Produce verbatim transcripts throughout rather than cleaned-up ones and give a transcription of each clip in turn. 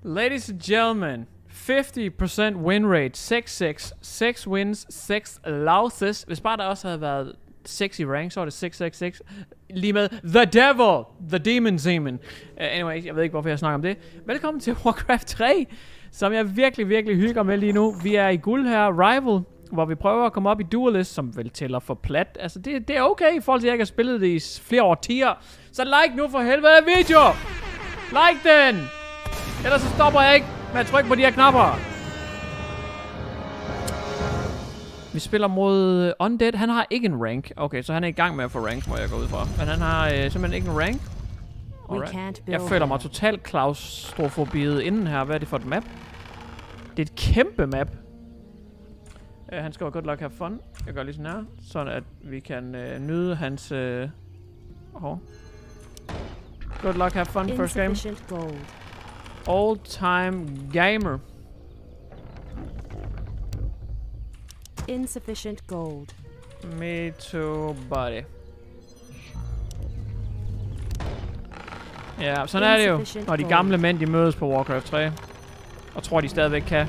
Ladies and gentlemen, fifty percent win rate, seks seks, seks wins, seks losses. Hvis bare der også havde været seks i rank, så var det seks seks seks. Lige med The Devil, The Demon Semen. Uh, anyway, jeg ved ikke, hvorfor jeg snakker om det. Velkommen til Warcraft tre, som jeg virkelig, virkelig hygger med lige nu. Vi er i guld her, Rival, hvor vi prøver at komme op i Duelist, som vel tæller for plat. Altså, det, det er okay, i forhold til, at jeg ikke har spillet det i flere årtier. Så like nu for helvede video! Like den! Ellers så stopper jeg ikke med at trykke på de her knapper. Vi spiller mod Undead. Han har ikke en rank. Okay, så han er i gang med at få rank, må jeg gå ud fra. Men han har øh, simpelthen ikke en rank. Alright. Jeg føler mig totalt klaustrofobiet inden her. Hvad er det for et map? Det er et kæmpe map. Uh, han skriver good luck, have fun. Jeg gør lige sådan her. Sådan at vi kan uh, nyde hans... Uh... Oh. Good luck, have fun, first game. Gold. Old time gamer. Insufficient gold. Me too, buddy. Ja, sådan er det jo, når de gamle mænd de mødes på Warcraft tre. Og tror, de stadigvæk kan.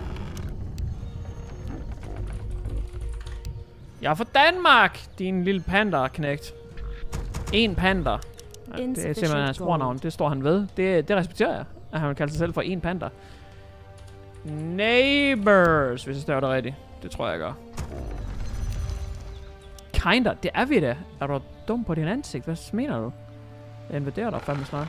Jeg er fra Danmark, din lille panda-knægt. En panda. Ja, det er simpelthen hans brornavn, det står han ved. Det, det respekterer jeg, at han vil kalde sig selv for en panda. Neighbors, hvis jeg staver det rigtigt. Det tror jeg, jeg gør. Kinda, det er vi da. Er du dum på din ansigt? Hvad mener du? Jeg invaderer dig fandme snart.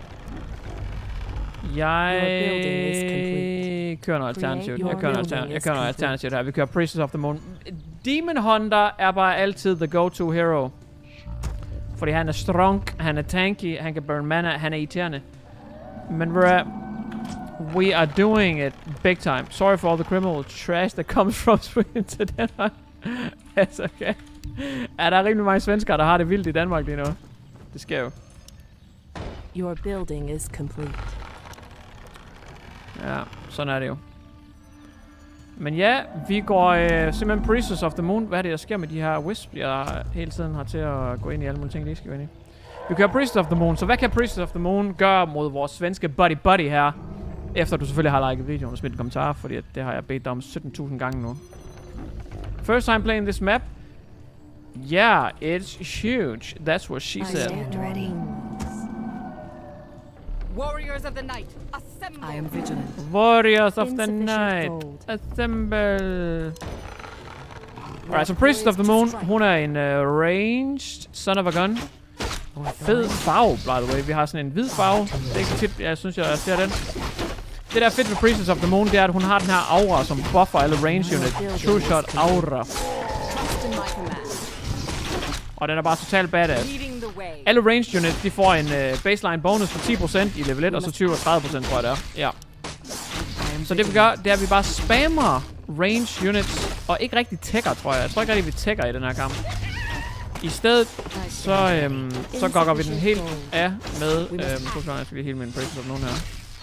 Jeg kører noget alternativt. Jeg kører noget alternativt. Jeg kører noget alternativt her. Vi kører Priestess of the Moon. Demon Hunter er bare altid the go-to hero. Fordi han er strong, han er tanky, han kan burn mana, han er irriterende. Men we're, we are doing it big time. Sorry for all the criminal trash that comes from Sweden to Denmark. That's okay. Er der rimelig mange svenskere, der har det vildt i Danmark lige nu? Det sker jo. Your building is complete. Ja, sådan er det jo. Men ja, vi går øh, simpelthen Priestess of the Moon. Hvad er det, der sker med de her wisp, jeg hele tiden har til at gå ind i alle mulige ting, de ikke skal gå ind i. Vi kører Priestess of the Moon. Så hvad kan Priestess of the Moon gøre mod vores svenske buddy buddy her? Efter du selvfølgelig har liket videoen og smidt en kommentar, fordi det har jeg bedt dig om sytten tusind gange nu. First time playing this map? Yeah, it's huge. That's what she said. Warriors of the night, assemble! I am vigilant. Warriors of the night, assemble! Alright, so Priestess of the Moon, hun er en uh, ranged son of a gun. Fed farve, by the way. Vi har sådan en hvid farve. Det er ikke tit, jeg synes, jeg ser den. Det der er fedt med Priestess of the Moon, det er, at hun har den her aura, som buffer alle range unit. True shot aura. Og den er bare totalt badass. Alle range units, de får en uh, baseline bonus på ti procent i level et, og så tyve og tredive procent, tror jeg det er. Ja. Så det vi gør, det er, at vi bare spammer range units, og ikke rigtig tækker, tror jeg. Jeg tror ikke rigtig, vi tækker i den her kamp. I stedet, så, øhm, så gokker vi den helt af med... Øhm, to sekunder, jeg skal lige hele min Priestess of nogen her.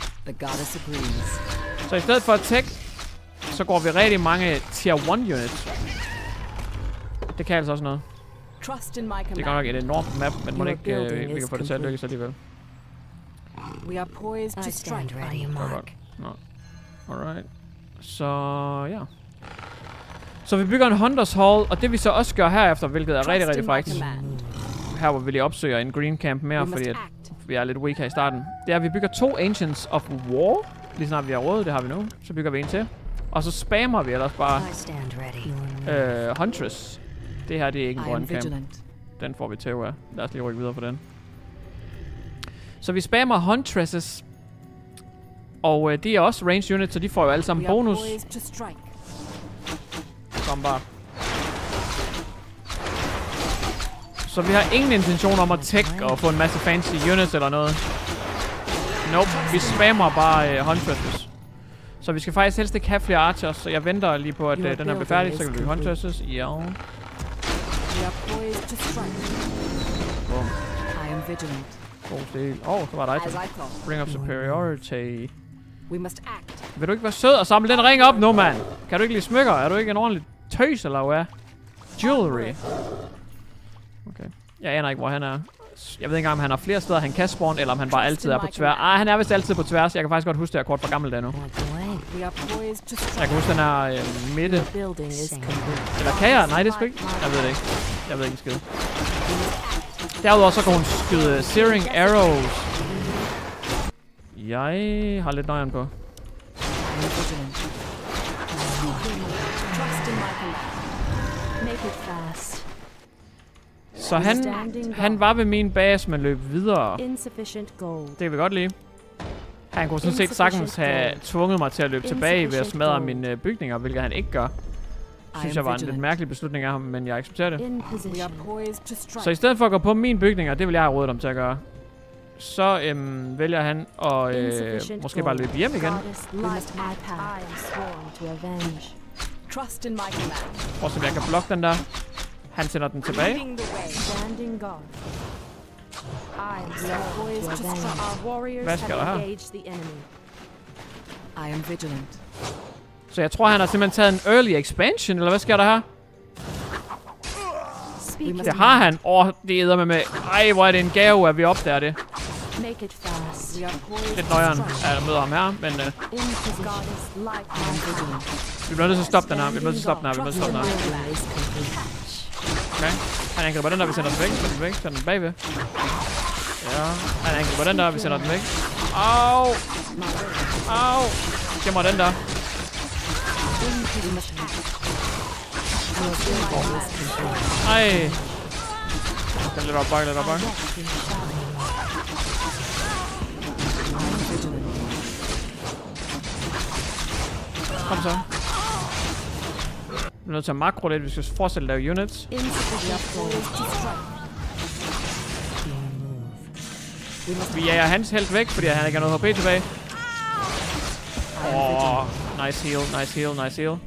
Så i stedet for at tække, så går vi rigtig mange tier one units. Det kan altså også noget. Det er godt nok et enormt map, men må det ikke, øh, vi kan få det til at lykkes alligevel. We are poised to strike. No. Alright. Så ja. Så vi bygger en Hunters Hall, og det vi så også gør herefter, hvilket er rigtig, rigtig frækt. Her hvor vi lige opsøger en green camp mere, fordi at vi er lidt weak her i starten. Det er, at vi bygger to Ancients of War. Lige snart vi har råd, det har vi nu. Så bygger vi en til. Og så spammer vi ellers bare øh, Huntress. Det her, det er ikke en grøn camp. Den får vi tæv af. Lad os lige rykke videre på den. Så vi spammer Huntresses. Og øh, de er også range units, så de får jo alle sammen bonus. Kom bare. Så vi har ingen intention om at tech og få en masse fancy units eller noget. Nope, vi spammer bare øh, Huntresses. Så vi skal faktisk helst ikke have flere archers, så jeg venter lige på, at øh, den her bliver færdig, så kan vi bygge Huntresses. Ja. Boom. I am vigilant. God stil. Åh, oh, så var der item. Ring of Superiority. We must act. Vil du ikke være sød og samle den ring op nu, mand? Kan du ikke lide smykker? Er du ikke en ordentlig tøs, eller hvad? Jewelry. Okay. Jeg aner ikke, hvor han er. Jeg ved ikke engang, om han har flere steder, han kan spawn, eller om han bare altid er på tværs. Ah, han er vist altid på tværs. Jeg kan faktisk godt huske, det er kort for gammel der nu. Jeg kan huske, den er øh, midte. Eller kan jeg? Nej, det er sgu ikke. Jeg ved det ikke. Jeg ved ikke en skid. Derudover så kan hun skyde searing arrows. Jeg har lidt nøjeren på. Så han, han var ved min base, men løb videre. Det kan vi godt lide. Han kunne sådan set sagtens have tvunget mig til at løbe tilbage ved at smadre mine bygninger, hvilket han ikke gør. Synes jeg var en lidt mærkelig beslutning af ham, men jeg accepterer det. Så i stedet for at gå på mine bygninger, det vil jeg have rådet ham til at gøre. Så øhm, vælger han at øh, måske bare løbe hjem igen. Prøv at se, om jeg kan blokke den der. Han sender den tilbage. Hvad sker der her? Så jeg tror, han har simpelthen taget en early expansion, eller hvad sker der her? Det har han. Åh, oh, det æder med med. Ej, hvor er det en gave, at vi opdager det. Lidt nøjeren, at jeg møder ham her, men... Uh, vi bliver nødt til at stoppe den her. Vi bliver nødt til at stoppe den her. Vi bliver nødt til at stoppe den her. Okay. Han angriber den der, vi sender den væk. Sender den væk. Sender den bagved. Ja. Han angriber den der, vi sender den væk. Au! Au! Gemmer den der. Ej! Den er lidt op bakke, lidt op bakke. Kom så. Vi er nødt til at makro lidt, vi skal fortsætte at lave units. Vi jager hans held væk, fordi han ikke har noget H P tilbage. Åh, oh, nice heal, nice heal, nice heal.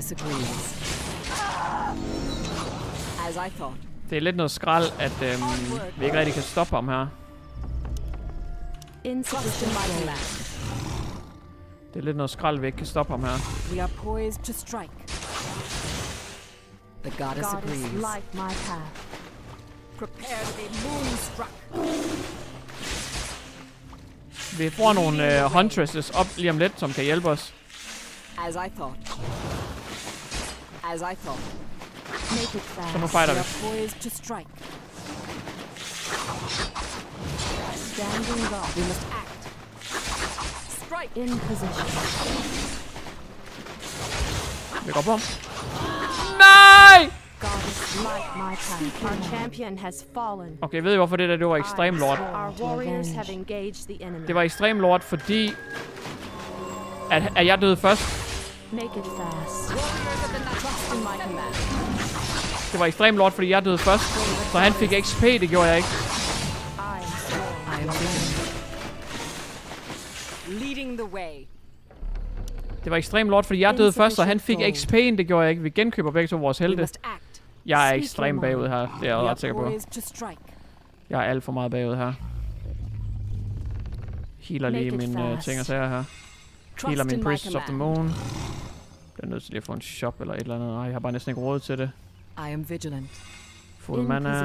Det er lidt noget skrald, at øhm, vi ikke rigtig kan stoppe ham her. Det er lidt noget skrald, vi ikke kan stoppe ham her. We are poised to strike. The goddess agrees. Light my path. Prepare to be moonstruck. Vi får nogle uh, huntresses op lige om lidt, som kan hjælpe os. As I thought. As I thought. Make it fast. Så nu fighter vi. Poised to strike. Standing guard. We must act. Strike in position. Vi går på ham. Nej! Okay, ved I hvorfor det der det var ekstrem lord? Det var ekstrem lord, fordi at, at jeg døde først. Det var ekstrem lord, fordi jeg døde først, så han fik X P, det gjorde jeg ikke. Det var ekstrem lord, fordi jeg døde først, så han fik X P'en, det gjorde jeg ikke. Vi genkøber begge to vores helte. Jeg er ekstremt bagud her, det er jeg ret sikker på. Jeg er alt for meget bagud her. Healer lige mine uh, ting og sager her. Healer min Priestess of the Moon. Jeg er nødt til lige at få en shop eller et eller andet. Ej, jeg har bare næsten ikke råd til det. Full mana.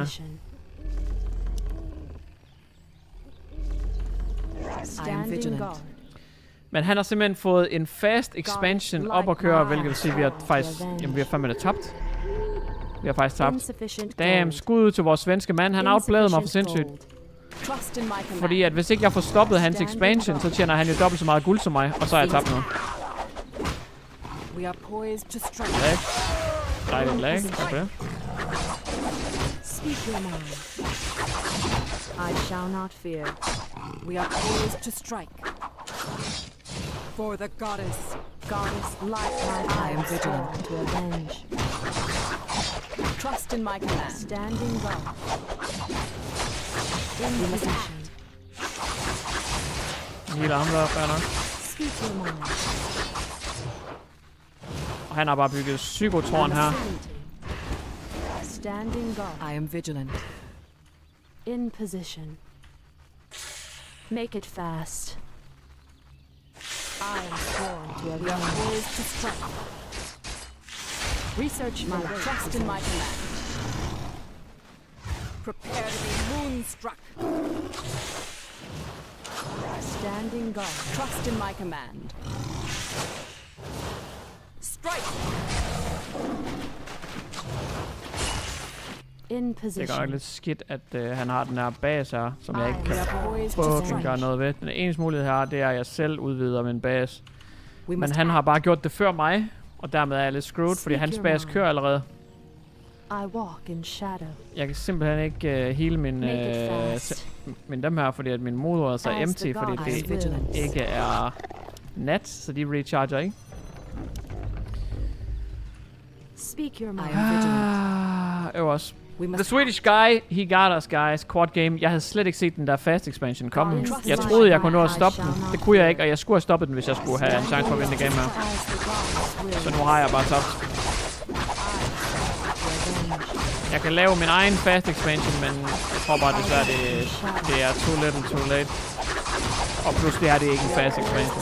Men han har simpelthen fået en fast expansion op at køre, hvilket vil sige, at vi har faktisk, jamen, vi har fandme det tabt. Vi har faktisk tabt. Damn, skud til vores svenske mand. Han outplayede mig for sindssygt. Fordi at hvis ikke jeg får stoppet hans expansion, så tjener han jo dobbelt så meget guld som mig, og så er jeg tabt nu. Lag. Dejligt lag. Okay. I shall not fear. We are poised to strike. For the goddess. Goddess, light my I am vigilant to avenge. Trust in my command. Standing guard. In position. Healer ham der, fair nok. Og han har bare bygget psykotårn her. Standing guard. I am vigilant. In position. Make it fast. I am sworn to have your poised to strike. Research my trust in my command. Prepare to be moon Moonstruck. Standing guard. Trust in my command. Strike. In Det er godt nok position. lidt skidt, at uh, han har den her base her, som jeg ikke kan Poised to fucking strike. gøre noget ved. Den eneste mulighed her, det er, at jeg selv udvider min base. We Men must han har act. bare gjort det før mig, og dermed er jeg lidt screwed, fordi Speak hans your base mind. kører allerede. I walk in shadow. Jeg kan simpelthen ikke uh, heale min, Make it uh, fast. min dem her, fordi at min motor er så As empty, the fordi gods det will. ikke er nat, så de recharger ikke. Speak your I mind. am vigilant. Ah, øverst. We The must Swedish guy, he got us, guys. Quad game. Jeg havde slet ikke set den der fast expansion komme. Trust Jeg my troede, jeg kunne nå at I stoppe shall den. not Det kunne jeg fail. ikke, og jeg skulle have stoppet den, hvis jeg skulle have en chance for at vinde det game her. As the gods will. Så nu har jeg bare tabt. Jeg kan lave min egen fast expansion, men jeg tror bare desværre, det, det er too little too late. Og plus det her, det er ikke en fast expansion.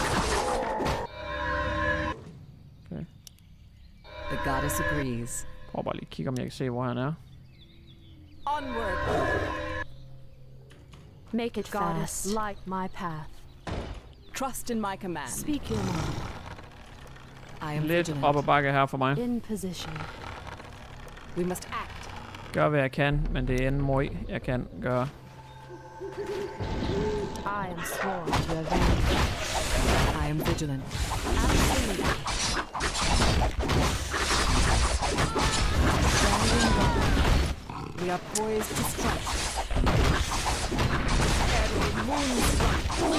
Okay. The goddess agrees. Prøv bare lige at kigge, om jeg kan se, hvor han er. Onward. Make it Goddess, fast. light. My path. Trust in my command. Speak your mind. I am Lidt vigilant. op ad bakke her for mig. In position. We must act. Gør, hvad jeg kan, men det er en møg, jeg kan gøre. I am sworn to avenge. I am vigilant. Absolutely. Standing guard. We are poised to strike. Every moonstruck.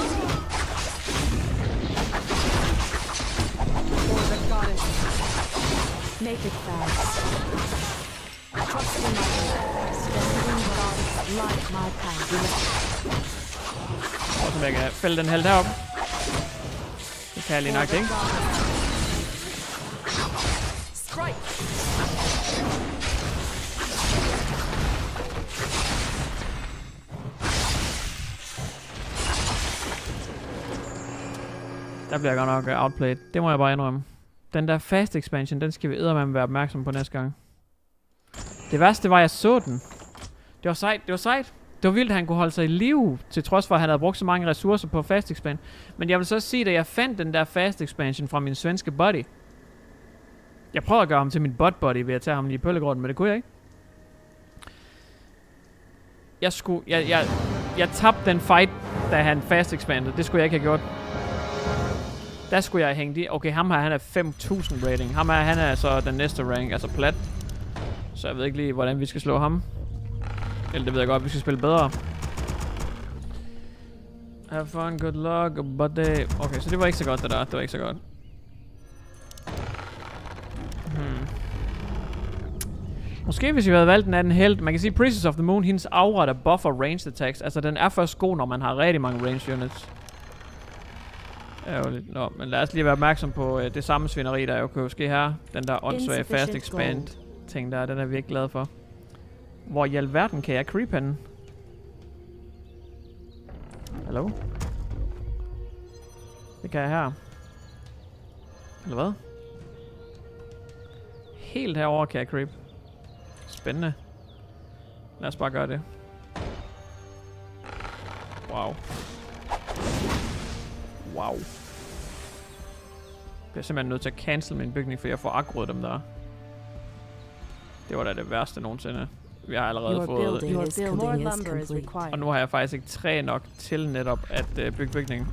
For the goddess. Make it fast. Trust in my command. Standing guard. Light my path. Og så jeg kan fælde den held heroppe. Det kan jeg lige nok, ikke? Strike. Der bliver jeg godt nok outplayed. Det må jeg bare indrømme. Den der fast expansion, den skal vi eddermame være opmærksom på næste gang. Det værste var, at jeg så den. Det var sejt. Det var sejt. Det var vildt, at han kunne holde sig i live, til trods for, at han havde brugt så mange ressourcer på fast expansion. Men jeg vil så sige, at jeg fandt den der fast expansion fra min svenske buddy. Jeg prøvede at gøre ham til min butt buddy ved at tage ham lige i pøllegråden, men det kunne jeg ikke. Jeg skulle... Jeg, jeg, jeg tabte den fight, da han fast expanded. Det skulle jeg ikke have gjort. Der skulle jeg hænge de... Okay, ham her, han er fem tusind rating. Ham her, han er så den næste rank, altså plat. Så jeg ved ikke lige, hvordan vi skal slå ham. Eller det ved jeg godt, vi skal spille bedre. Have fun, good luck, but they... Okay, så det var ikke så godt, det der. Det var ikke så godt. Hmm. Måske hvis vi havde valgt den anden held. Man kan sige, Priestess of the Moon, hendes aura, der buffer ranged attacks. Altså, den er først god, når man har rigtig mange ranged units. Ærgerligt. Nå, men lad os lige være opmærksom på øh, det samme svineri, der jo kan ske her. Den der åndssvage fast expand ting der, den er vi ikke glade for. Hvor i alverden kan jeg creep henne? Hallo? Det kan jeg her. Eller hvad? Helt herover kan jeg creep. Spændende. Lad os bare gøre det. Wow. Wow. Jeg bliver simpelthen nødt til at cancel min bygning, for jeg får aggroet dem der. Det var da det værste nogensinde. Vi har allerede Your fået... building Your is, building more is lumber is complete. required. Og nu har jeg faktisk ikke træ nok til netop at uh, bygge bygningen.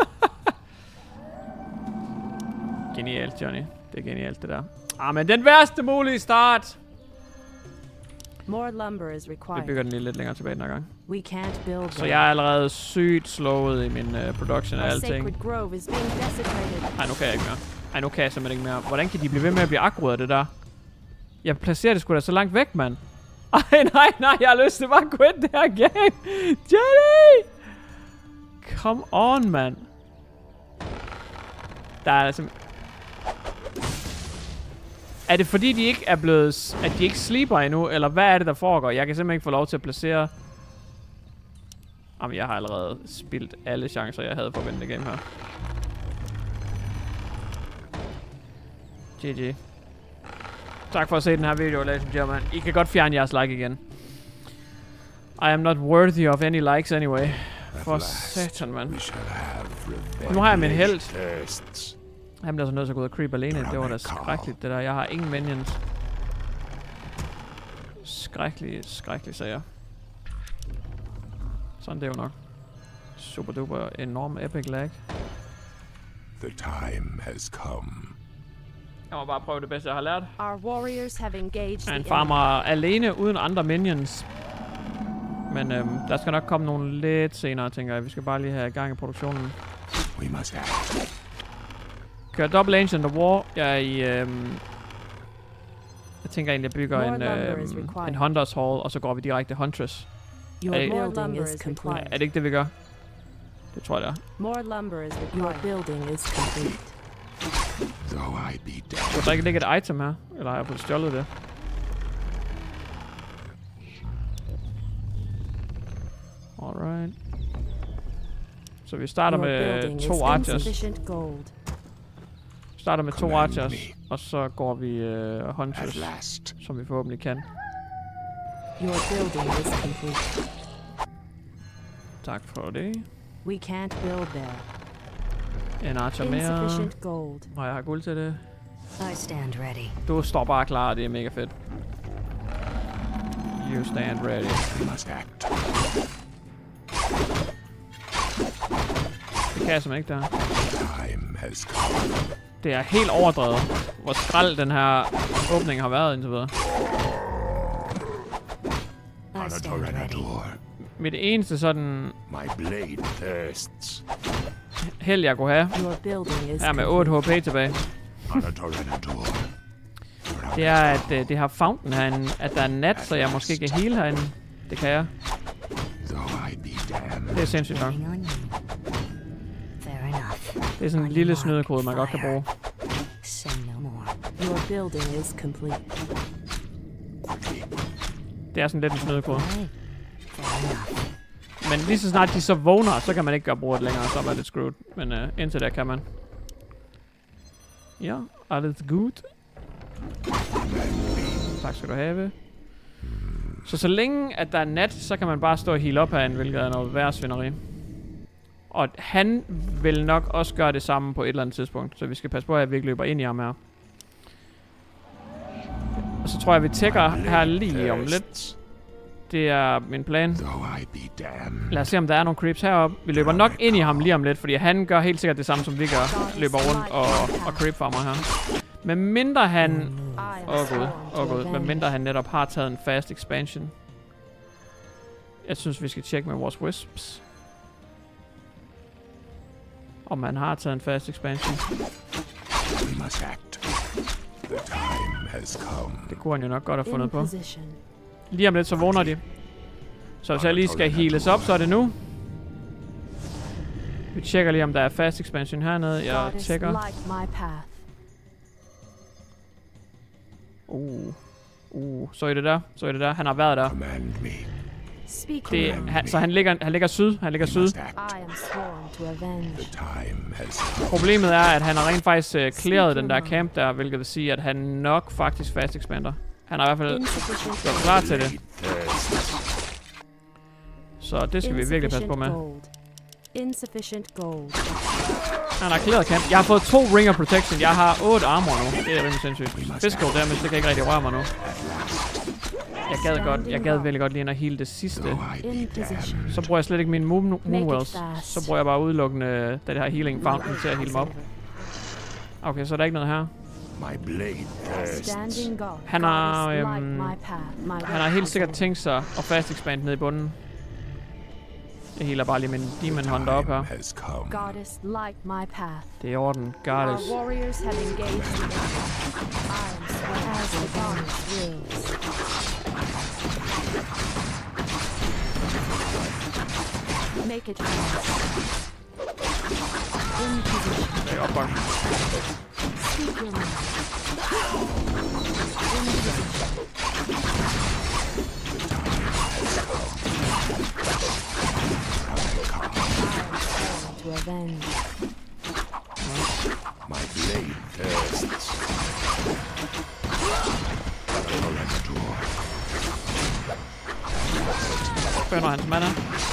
Genialt, Johnny. Det er genialt, det der. Ah, men den værste mulige start! More lumber is Vi required. bygger den lige lidt længere tilbage den her gang. We can't build Så them. jeg er allerede sygt slået i min uh, production af Our alting. sacred grove is being desecrated. Ej, nu kan jeg ikke mere. Ej, nu kan jeg simpelthen ikke mere. Hvordan kan de blive ved med at blive aggroet af det der? Jeg placerer det sgu da så langt væk, mand. Ej, nej, nej, jeg har lyst til bare at quit det her game. Johnny! Come on, mand. Der er simpelthen... Er det fordi, de ikke er blevet... At de ikke sleeper endnu? Eller hvad er det, der foregår? Jeg kan simpelthen ikke få lov til at placere... Jamen, jeg har allerede spildt alle chancer, jeg havde for at vinde det game her. G G. Tak for at se den her video, ladies and gentlemen. I kan godt fjerne jeres like igen. I am not worthy of any likes anyway. For satan, mand. Nu har jeg min helt. Han bliver så nødt til at gå ud og creep alene. Det var da skrækkeligt, det der. Jeg har ingen minions. Skrækkeligt, skrækkeligt, sagde jeg. Sådan det er jo nok. Super duper enorm epic lag. The time has come. Jeg må bare prøve det bedste, jeg har lært. Our warriors have engaged Han the farmer alene uden andre minions. Men øhm, der skal nok komme nogle lidt senere, tænker jeg. Vi skal bare lige have gang i produktionen. We must act. Kører double ancient of war. Jeg er i... Øhm, jeg tænker egentlig, at jeg bygger en, øhm, en Hunters Hall, og så går vi direkte Huntress. Your Hey. building is complete. Er det ikke det, vi gør? Det tror jeg, det er. More lumber is Your required. building is complete. Though I be dead. Skulle der ikke ligge et item her? Eller har jeg fået stjålet det? Alright. Så vi starter Your med building to is archers. insufficient gold. Vi starter med to Command archers, me. og så går vi uh, At hunters, last. som vi forhåbentlig kan. Your building is complete. Tak for det. We can't build there. En archer mere. Insufficient gold. Og jeg har guld til det. I stand ready. Du står bare klar, og det er mega fedt. You stand ready. We must act. Det kan jeg simpelthen ikke der. Time has come. Det er helt overdrevet, hvor skrald den her åbning har været indtil videre. On a Tyranitor. Mit eneste sådan My blade thirsts. held, jeg kunne have, Your building is her med otte H P tilbage, On a Tyranitor. det er, at uh, det har fountain herinde, at der er nat, så jeg måske kan heal herinde. Det kan jeg. Though I be damned. Det er sindssygt nok. Fair enough. Det er sådan en lille snydekode, man godt kan bruge. Say no more. Your building is complete. Det er sådan lidt en snydekode. Fair enough. Men lige så snart de så vågner, så kan man ikke gøre bruge det længere, så er det screwed. Men uh, indtil der kan man. Ja, all is good. Tak skal du have. Så så længe at der er nat, så kan man bare stå og heal op herinde, hvilket er noget værre svineri. Og han vil nok også gøre det samme på et eller andet tidspunkt, så vi skal passe på, at vi ikke løber ind i ham her. Og så tror jeg, vi tækker her lige om lidt. Det er min plan. Though I be damned. Lad os se, om der er nogle creeps heroppe. Vi løber nok ind i ham lige om lidt, fordi han gør helt sikkert det samme, som vi gør. Løber rundt og, og creep farmer her. Men mindre han... I am Åh oh, gud, sworn åh to oh, gud. avenge. Men mindre han netop har taget en fast expansion. Jeg synes, vi skal tjekke med vores wisps. Om han har taget en fast expansion. We must act. The time has come. Det kunne han jo nok godt have In fundet på. position. Lige om lidt, så vågner de. Så hvis jeg lige skal heales op, så er det nu. Vi tjekker lige, om der er fast expansion hernede. Jeg Goddess, tjekker. light my path. Uh. Uh. Så I det der? Så I det der? Han har været der. Command me. Speak Det, command. han, så han ligger, han ligger syd. Han ligger We syd. must act. I am sworn to avenge. The time has come. Problemet er, at han har rent faktisk uh, clearet den der camp der, hvilket vil sige, at han nok faktisk fast expander. Han har i hvert fald Insufficient gjort klar til det. Thirsts. Så det skal vi virkelig passe på med. gold. Insufficient gold. Han har clearet camp. Jeg har fået to ring of protection. Jeg har otte armor nu. Det er rimelig sindssygt. Physical damage, det kan ikke rigtig røre mig nu. Jeg gad godt, jeg gad virkelig godt lige ind og heal det sidste. Though I In be position. damned. Så bruger jeg slet ikke mine moon moonwells. fast. Så bruger jeg bare udelukkende, da det har healing fountain til at heal mig op. Okay, så er der ikke noget her. My blade thirsts. Standing guard. Han har, Goddess, light øhm, my path. My Han har helt sikkert tænkt sig at fast expand ned i bunden. Jeg healer bare lige min demon hunter op her. Time has come. Goddess, light my path. Det er i orden. Our Goddess. warriors have engaged the enemy. I am sworn as the goddess wills. Make it fast. In position. Det er opbak. Speak your mind. In position. To avenge. My blade thirsts. Tyranitor. Bønder hans mana.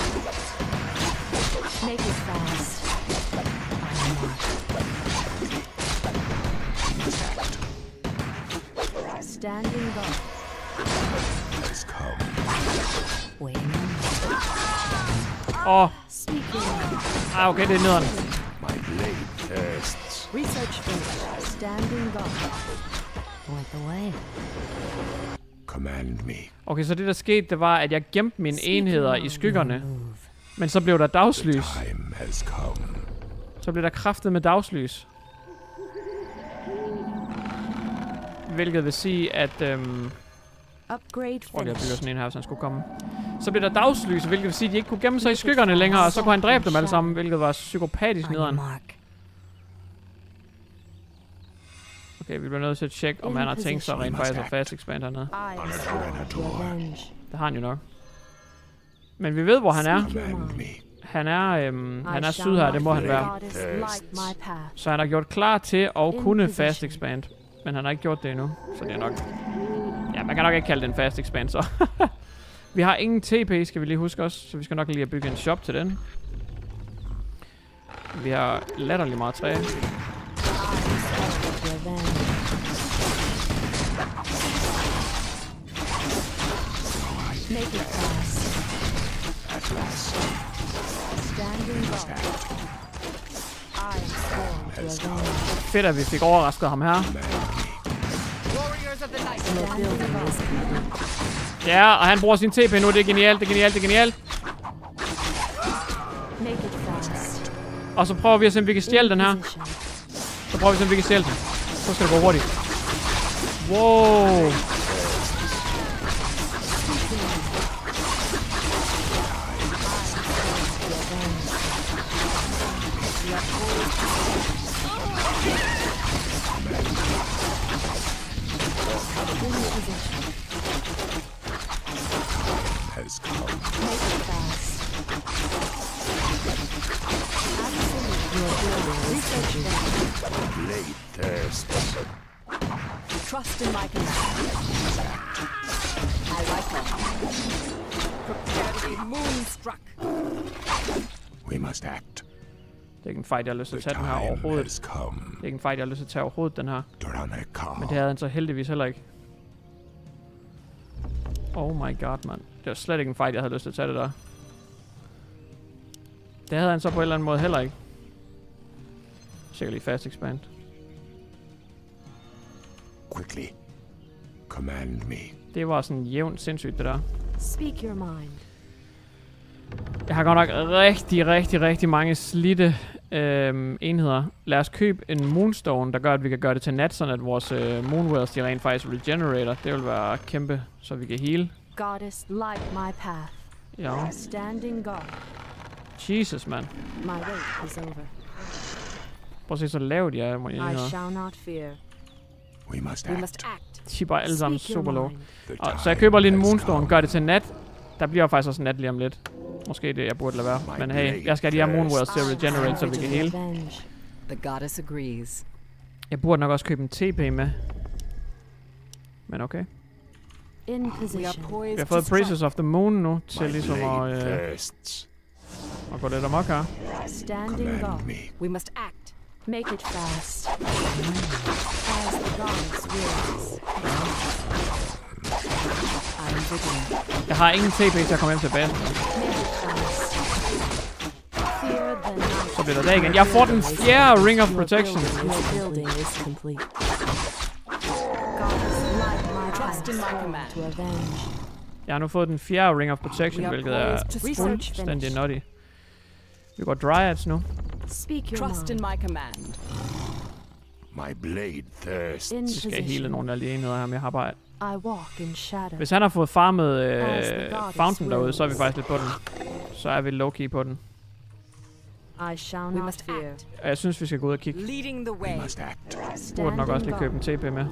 Make it fast. Standing guard. Has come. Wait. Åh, oh, Speaking. ah, okay, det er nederen. My blade thirsts. Research finished. Standing guard. Point the way. Command me. Okay, så det der skete, det var, at jeg gemte mine enheder i skyggerne. Men så blev der dagslys. Time has come. Så blev der kraftet med dagslys. Hvilket vil sige, at... Øhm, Upgrade Prøv lige at bygge finished. sådan en her, så han skulle komme. Så blev der dagslys, hvilket vil sige, at de ikke kunne gemme sig i skyggerne længere, og så kunne han dræbe dem alle sammen, hvilket var psykopatisk nederen. Okay, vi bliver nødt til at tjekke, om han har tænkt sig rent faktisk at fast expand hernede. I sworn to avenge. Det har han jo nok. Men vi ved, hvor han er. Command me. Han er, øhm, han er I syd shall her, not det må han fear. være. Goddess, light my path. Så han har gjort klar til at In kunne position. fast expand. Men han har ikke gjort det endnu, så det er nok... Ja, man kan nok ikke kalde det en fast expand, så... Vi har ingen T P, skal vi lige huske os, så vi skal nok lige at bygge en shop til den. Vi har latterligt meget træ. I sworn to avenge. Make it fast. At last. Standing guard. I am sworn to avenge. Fedt, at vi fik overrasket ham her. Warriors of the night. The building is complete. Ja, og han bruger sin T P nu, det er genialt, det er genialt, det er genialt. Make it fast. Og så prøver vi at se, om vi kan stjæle den her. In position. Så prøver vi at se, om vi kan stjæle den. Så skal det gå hurtigt. Wow. Has come. Make it fast. Absolutely. Your building is complete. Blade thirsts. Trust in my command. I like them. Prepare to be moonstruck. We must act. Det er ikke en fight, jeg har lyst til The at tage den her time overhovedet. has come. Det er ikke en fight, jeg har lyst til at tage overhovedet, den her. Dranekar. Men det havde han så heldigvis heller ikke. Oh my god, mand. Det var slet ikke en fight, jeg havde lyst til at tage det der. Det havde han så på en eller anden måde heller ikke. Sikkert lige fast expand. Quickly. Command me. Det var sådan jævnt sindssygt, det der. Speak your mind. Jeg har godt nok rigtig, rigtig, rigtig mange slidte øhm, enheder. Lad os købe en Moonstone, der gør, at vi kan gøre det til nat, sådan at vores øh, Moonwells, de rent faktisk regenerator. Det vil være kæmpe, så vi kan heal. Goddess, light my path. Ja. Standing guard. Jesus, mand. My wait is over. Prøv at se, så lavt de er. Må jeg I enheder. shall not fear. We must We act. must act. De er bare alle sammen Speak your super low. mind. The Og, så time jeg køber lige en has Moonstone, come. gør det til nat. Der bliver faktisk også nat lige om lidt. Måske det, jeg burde lade være. Men hey, jeg skal have de her Moonwells til at regenerate, så vi kan heal. Avenge. The goddess agrees. Jeg burde nok også købe en T P med. Men okay. In We are position. poised Vi har to fået strike. Priestess of the Moon nu, My til ligesom at, blade øh, thirsts. at gå lidt amok her. Standing Command guard. me. We must act. Make it fast. As the goddess wills. I am vigilant. Jeg har ingen T P til at komme hjem til basen. Make it fast. Fear the night. Så bliver der dag igen. Jeg får den fjerde Ring of Protection. Your building is complete. Goddess, light my Trust path. in my Sworn command. to avenge. Jeg har nu fået den fjerde Ring of Protection, We are hvilket er poised to strike. fuldstændig nutty. Vi går Dryads nu. Speak your Trust in mind. my command. My blade thirsts. In Så skal jeg hele position. nogle af de enheder her, men jeg har bare... I walk in shadow. Hvis han har fået farmet øh, As the goddess Fountain derude, så er vi wills. faktisk lidt på den. Så er vi low-key på den. I shall We not must fear. act. Og jeg synes, vi skal gå ud og kigge. Leading the We way. must act. Burde nok også Standing lige købe en guard. T P med.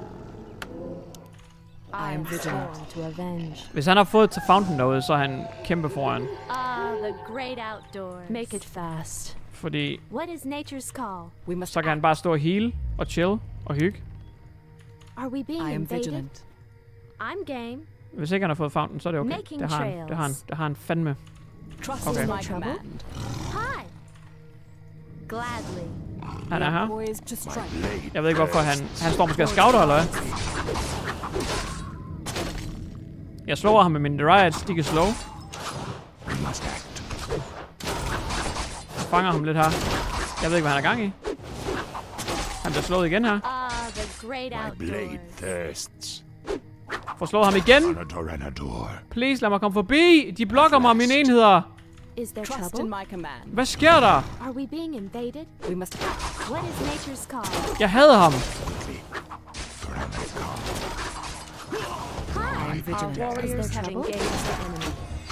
I am am vigilant. sworn to avenge. Hvis han har fået til Fountain derude, så er han kæmpe foran. Ah, the great outdoors. Make it fast. Fordi What is nature's call? We must så kan act. han bare stå og heal og chill og hygge. Are we being I am invaded? vigilant. I'm game. Hvis ikke han har fået fountain, så er det okay. Making Det har han. Det har han. Det har han fandme. Trust Okay. in my command. Hi. Gladly. Han er her. Poised to strike. Blade Jeg ved ikke hvorfor han... Han står måske og scouter, eller hvad? Jeg slår ham med min Dryad. De kan slå. we must act. Jeg fanger ham lidt her. Jeg ved ikke, hvad han er gang i. Han bliver slået igen her. Ah, the great My blade outdoors. thirsts. Får slået ham igen. On a Tyrannodor. Please, lad mig komme forbi. De blokker mig, mine enheder. Is there Trust in trouble? my command. Hvad sker der? Are we being invaded? We must act. What is nature's call? Jeg hader ham. I am vigilant. Our warriors have trouble? engaged the enemy.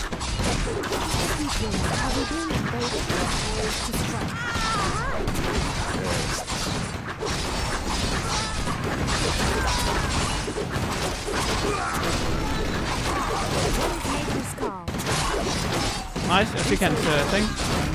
Are we being invaded? Poised to strike. What is nature's call? Nice, jeg fik hans uh, ting.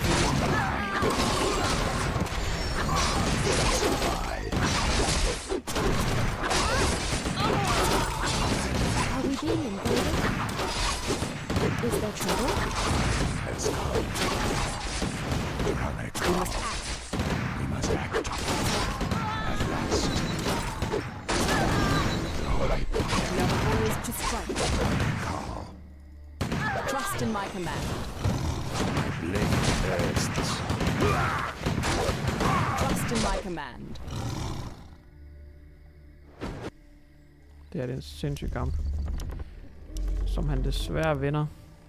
Are we being invaded? Is there trouble? Has come. Tyrannic. We must act. We must act. At last. Right. We are poised to strike. Call. Trust in my command. Blade thirsts. Trust in my command. Det er en sindssyg kamp. Som han desværre vinder.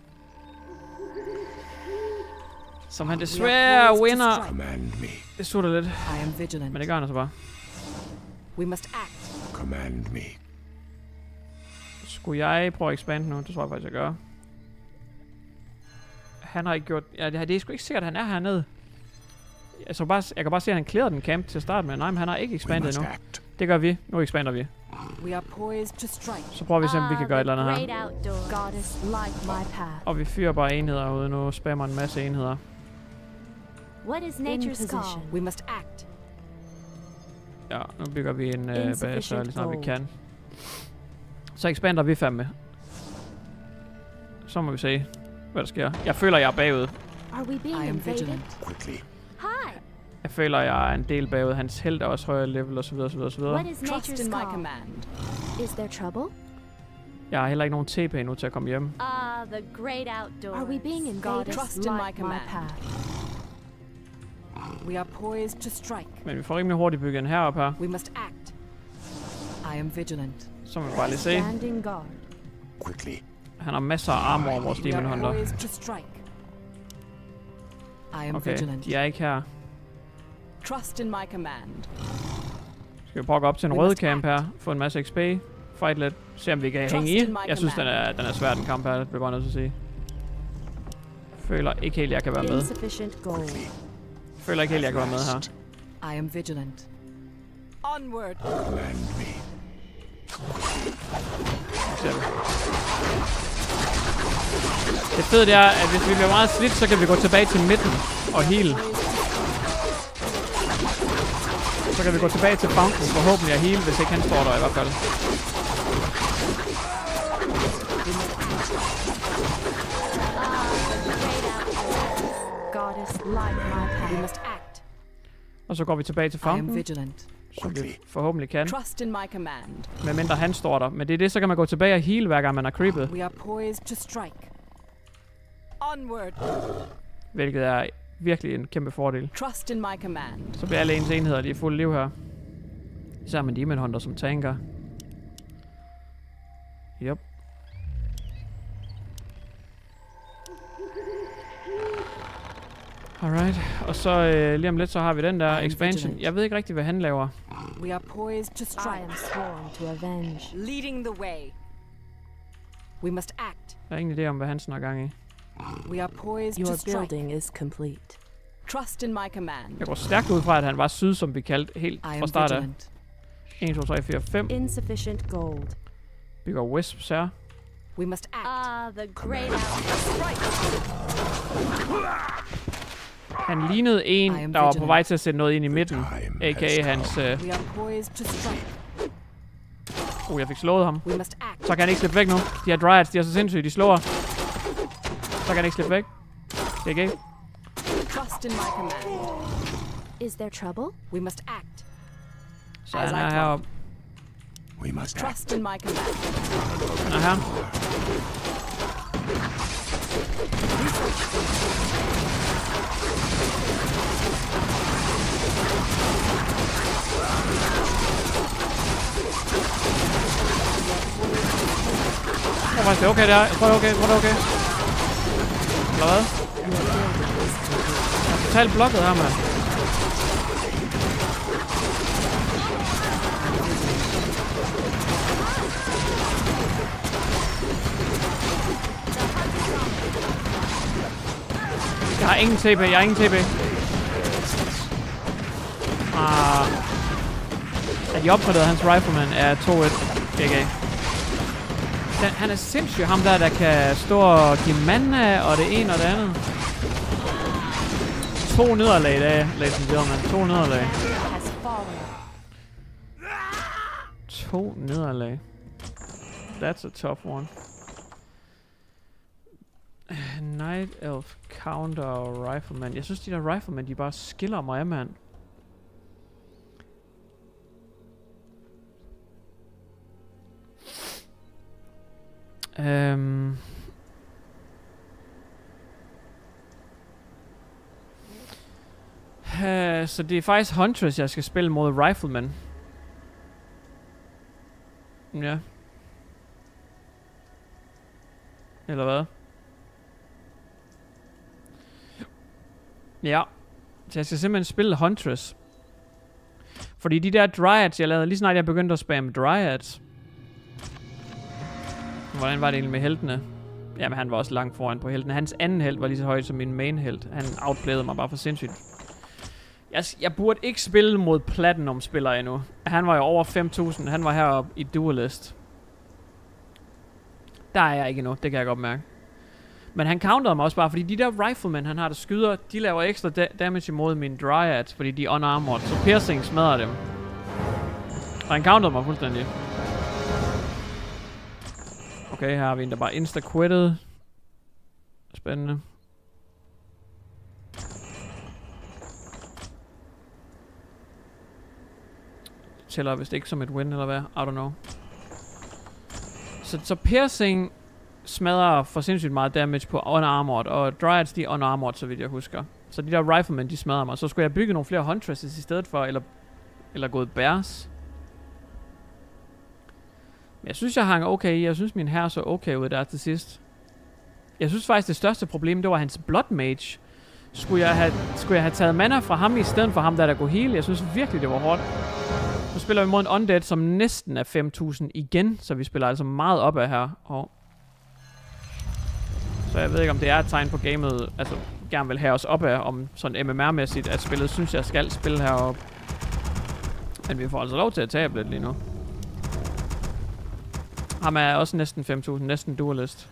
Som han desværre vinder. Command me. Det sutter lidt. I am vigilant. Men det gør han altså bare. We must act. Command me. Skulle jeg prøve at expande nu? Det tror jeg faktisk, jeg gør. Han har ikke gjort... Ja, det, det er sgu ikke sikkert, at han er hernede. Jeg, så bare, jeg kan bare se, at han clearede den camp til start med. Nej, men han har ikke We expandet must endnu. act. Det gør vi. Nu expander vi. We are poised to strike. Så prøver vi at se, om vi kan gøre et eller andet her. Great outdoors. Goddess, light my path. Og vi fyrer bare enheder ude nu. Spammer en masse enheder. What is nature's call? We must act. Ja, nu bygger vi en øh, base, Insufficient lige snart vi gold. kan. Så expander vi fandme. Så må vi se, hvad der sker. Jeg føler, jeg er bagud. Are we being I am invaded? vigilant. Quickly. Hi. Jeg føler, jeg er en del bagud. Hans held er også højere level, og så videre, og så videre, og så What videre. is Trust nature's in my call? command. Is there trouble? Jeg har heller ikke nogen T P nu til at komme hjem. Ah, the great outdoors. Are we being invaded? Goddess, Trust in my light command. path. We are poised to strike. Men vi får rimelig hurtigt bygget en herop her. We must act. I am vigilant. Så må vi bare lige se. Standing guard. Quickly. Han har masser af armor, vores We Demon are Hunter. poised to strike. I am Okay, vigilant. de er ikke her. Trust in my command. Skal vi prøve at gå op til en We rød must camp her. Få en masse X P. Fight lidt. Se om vi kan Trust hænge in i. my Jeg synes, den command. er, den er svær, den kamp her. Det bliver bare nødt til at sige. Føler ikke helt, jeg kan være med. Insufficient gold. Føler ikke helt, jeg kan være med her. I am vigilant. Onward. Command me. Ser vi. Det fede det er, at hvis vi bliver meget slidt, så kan vi gå tilbage til midten og heal. Så kan vi gå tilbage til fountain, forhåbentlig at heal, hvis ikke han står der i hvert fald. Goddess, light my We path. must act. Og så går vi tilbage til I am fountain, vigilant. som vi forhåbentlig kan. Trust in my command. Medmindre han står der. Men det er det, så kan man gå tilbage og heal, hver gang man er creepet. We are poised to strike. Onward. Hvilket er virkelig en kæmpe fordel. Trust in my command. Så bliver alle ens enheder lige fuld liv her. Især med Demon Hunter som tanker. Yep. Alright, og så øh, lige om lidt, så har vi den der I'm expansion. vigilant. Jeg ved ikke rigtig, hvad han laver. We are poised to I strike. am sworn to avenge. Leading the way. We must act. Jeg har ingen idé om, hvad han snakker gang i. We are poised Your to strike. building is complete. Trust in my command. Jeg går stærkt ud fra, at han var syd, som vi kaldte helt I fra am start af. vigilant. en, to, tre, fire, fem. Insufficient gold. Bygger wisps her. We must act. Ah, the great outdoors. Han lignede I en, am der var på vigilant. vej til at sætte noget ind i midten. Time A K A has hans... come. Øh, We are poised to strike. oh, jeg fik slået ham. We must act. Så kan han ikke slippe væk nu. De her dryads, de er så sindssyge, de slår. Så kan han ikke slippe væk. Det er galt. Trust in my command. Is there trouble? We must act. Så han er heroppe. We must act. Trust in my command. Han er her. Jeg tror faktisk, det er okay der. Jeg tror, det er okay. Jeg tror, det er okay. Eller hvad? Jeg er totalt blokket her, mand. Jeg har ingen T P. Jeg har ingen T P. Ah. At de opgraderede hans rifleman er to et. G G. Den, han er sindssyg, ham der, der kan stå og give mana, og det ene og det andet. To nederlag i dag, ladies and gentlemen. To nederlag. To nederlag. That's a tough one. Night Elf, Counter og Rifleman. Jeg synes, de der Rifleman, de bare skiller mig af, mand. Um. Uh, så det er faktisk Huntress, jeg skal spille mod Rifleman. Ja. Eller hvad? Ja. Så jeg skal simpelthen spille Huntress. Fordi de der Dryads, jeg lavede lige snart jeg begyndte at spamme Dryads. Hvordan var det egentlig med heltene? Jamen, han var også langt foran på heltene. Hans anden helt var lige så højt som min main helt. Han outplayede mig bare for sindssygt. Jeg, jeg burde ikke spille mod Platinum-spillere endnu. Han var jo over fem tusind. Han var heroppe i Duelist. Der er jeg ikke endnu. Det kan jeg godt mærke. Men han counterede mig også bare, fordi de der Riflemen, han har der skyder, de laver ekstra da damage imod mine Dryads, fordi de er unarmored. Så piercing smadrer dem. Og han counterede mig fuldstændig. Okay, her har vi en, der bare insta-quitted. Spændende. Tæller vist ikke som et win, eller hvad? I don't know. Så, så piercing smadrer for sindssygt meget damage på unarmored, og Dryads, de er unarmored, så vidt jeg husker. Så de der Riflemen, de smadrer mig. Så skulle jeg bygge nogle flere Huntresses i stedet for, eller, eller gået Bears. Men jeg synes, jeg hang okay i. Jeg synes, min herre så okay ud der til sidst. Jeg synes faktisk, det største problem, det var hans Blood Mage. Skulle jeg have, skulle jeg have taget mana fra ham, i stedet for ham, der der går heal? Jeg synes virkelig, det var hårdt. Nu spiller vi mod en Undead, som næsten er fem tusind igen. Så vi spiller altså meget op af her. Og så jeg ved ikke, om det er et tegn på gamet, altså gerne vil have os op af, om sådan M M R-mæssigt, at spillet synes, jeg skal spille heroppe. Men vi får altså lov til at tabe lidt lige nu. Ham er også næsten fem tusind, næsten Duelist.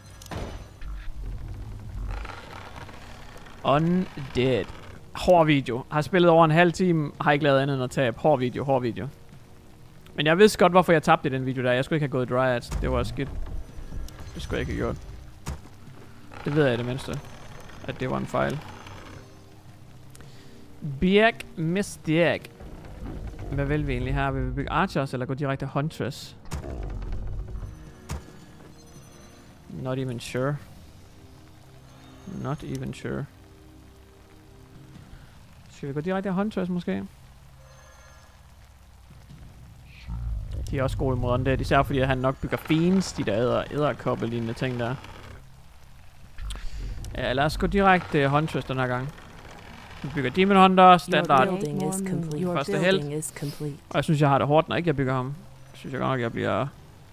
Undead. Hård video. Har spillet over en halv time, har ikke lavet andet end at tabe. Hård video, hård video. Men jeg vidste godt, hvorfor jeg tabte i den video der. Jeg skulle ikke have gået Dryads. Det var skidt. Det skulle jeg ikke have gjort. Det ved jeg i det mindste. At det var en fejl. Birk Mystic. Hvad vil vi egentlig her? Vil vi bygge Archers eller gå direkte Huntress? Not even sure. Not even sure. Skal vi gå direkte Huntress måske? De er også gode imod Undead, især fordi han nok bygger fiends, de der æder, æderkoppe lignende ting der. Ja, lad os gå direkte Huntress den her gang. Vi bygger Demon Hunter, standard. Første held. Og jeg synes, jeg har det hårdt, når ikke jeg bygger ham. Jeg synes jeg godt nok, jeg bliver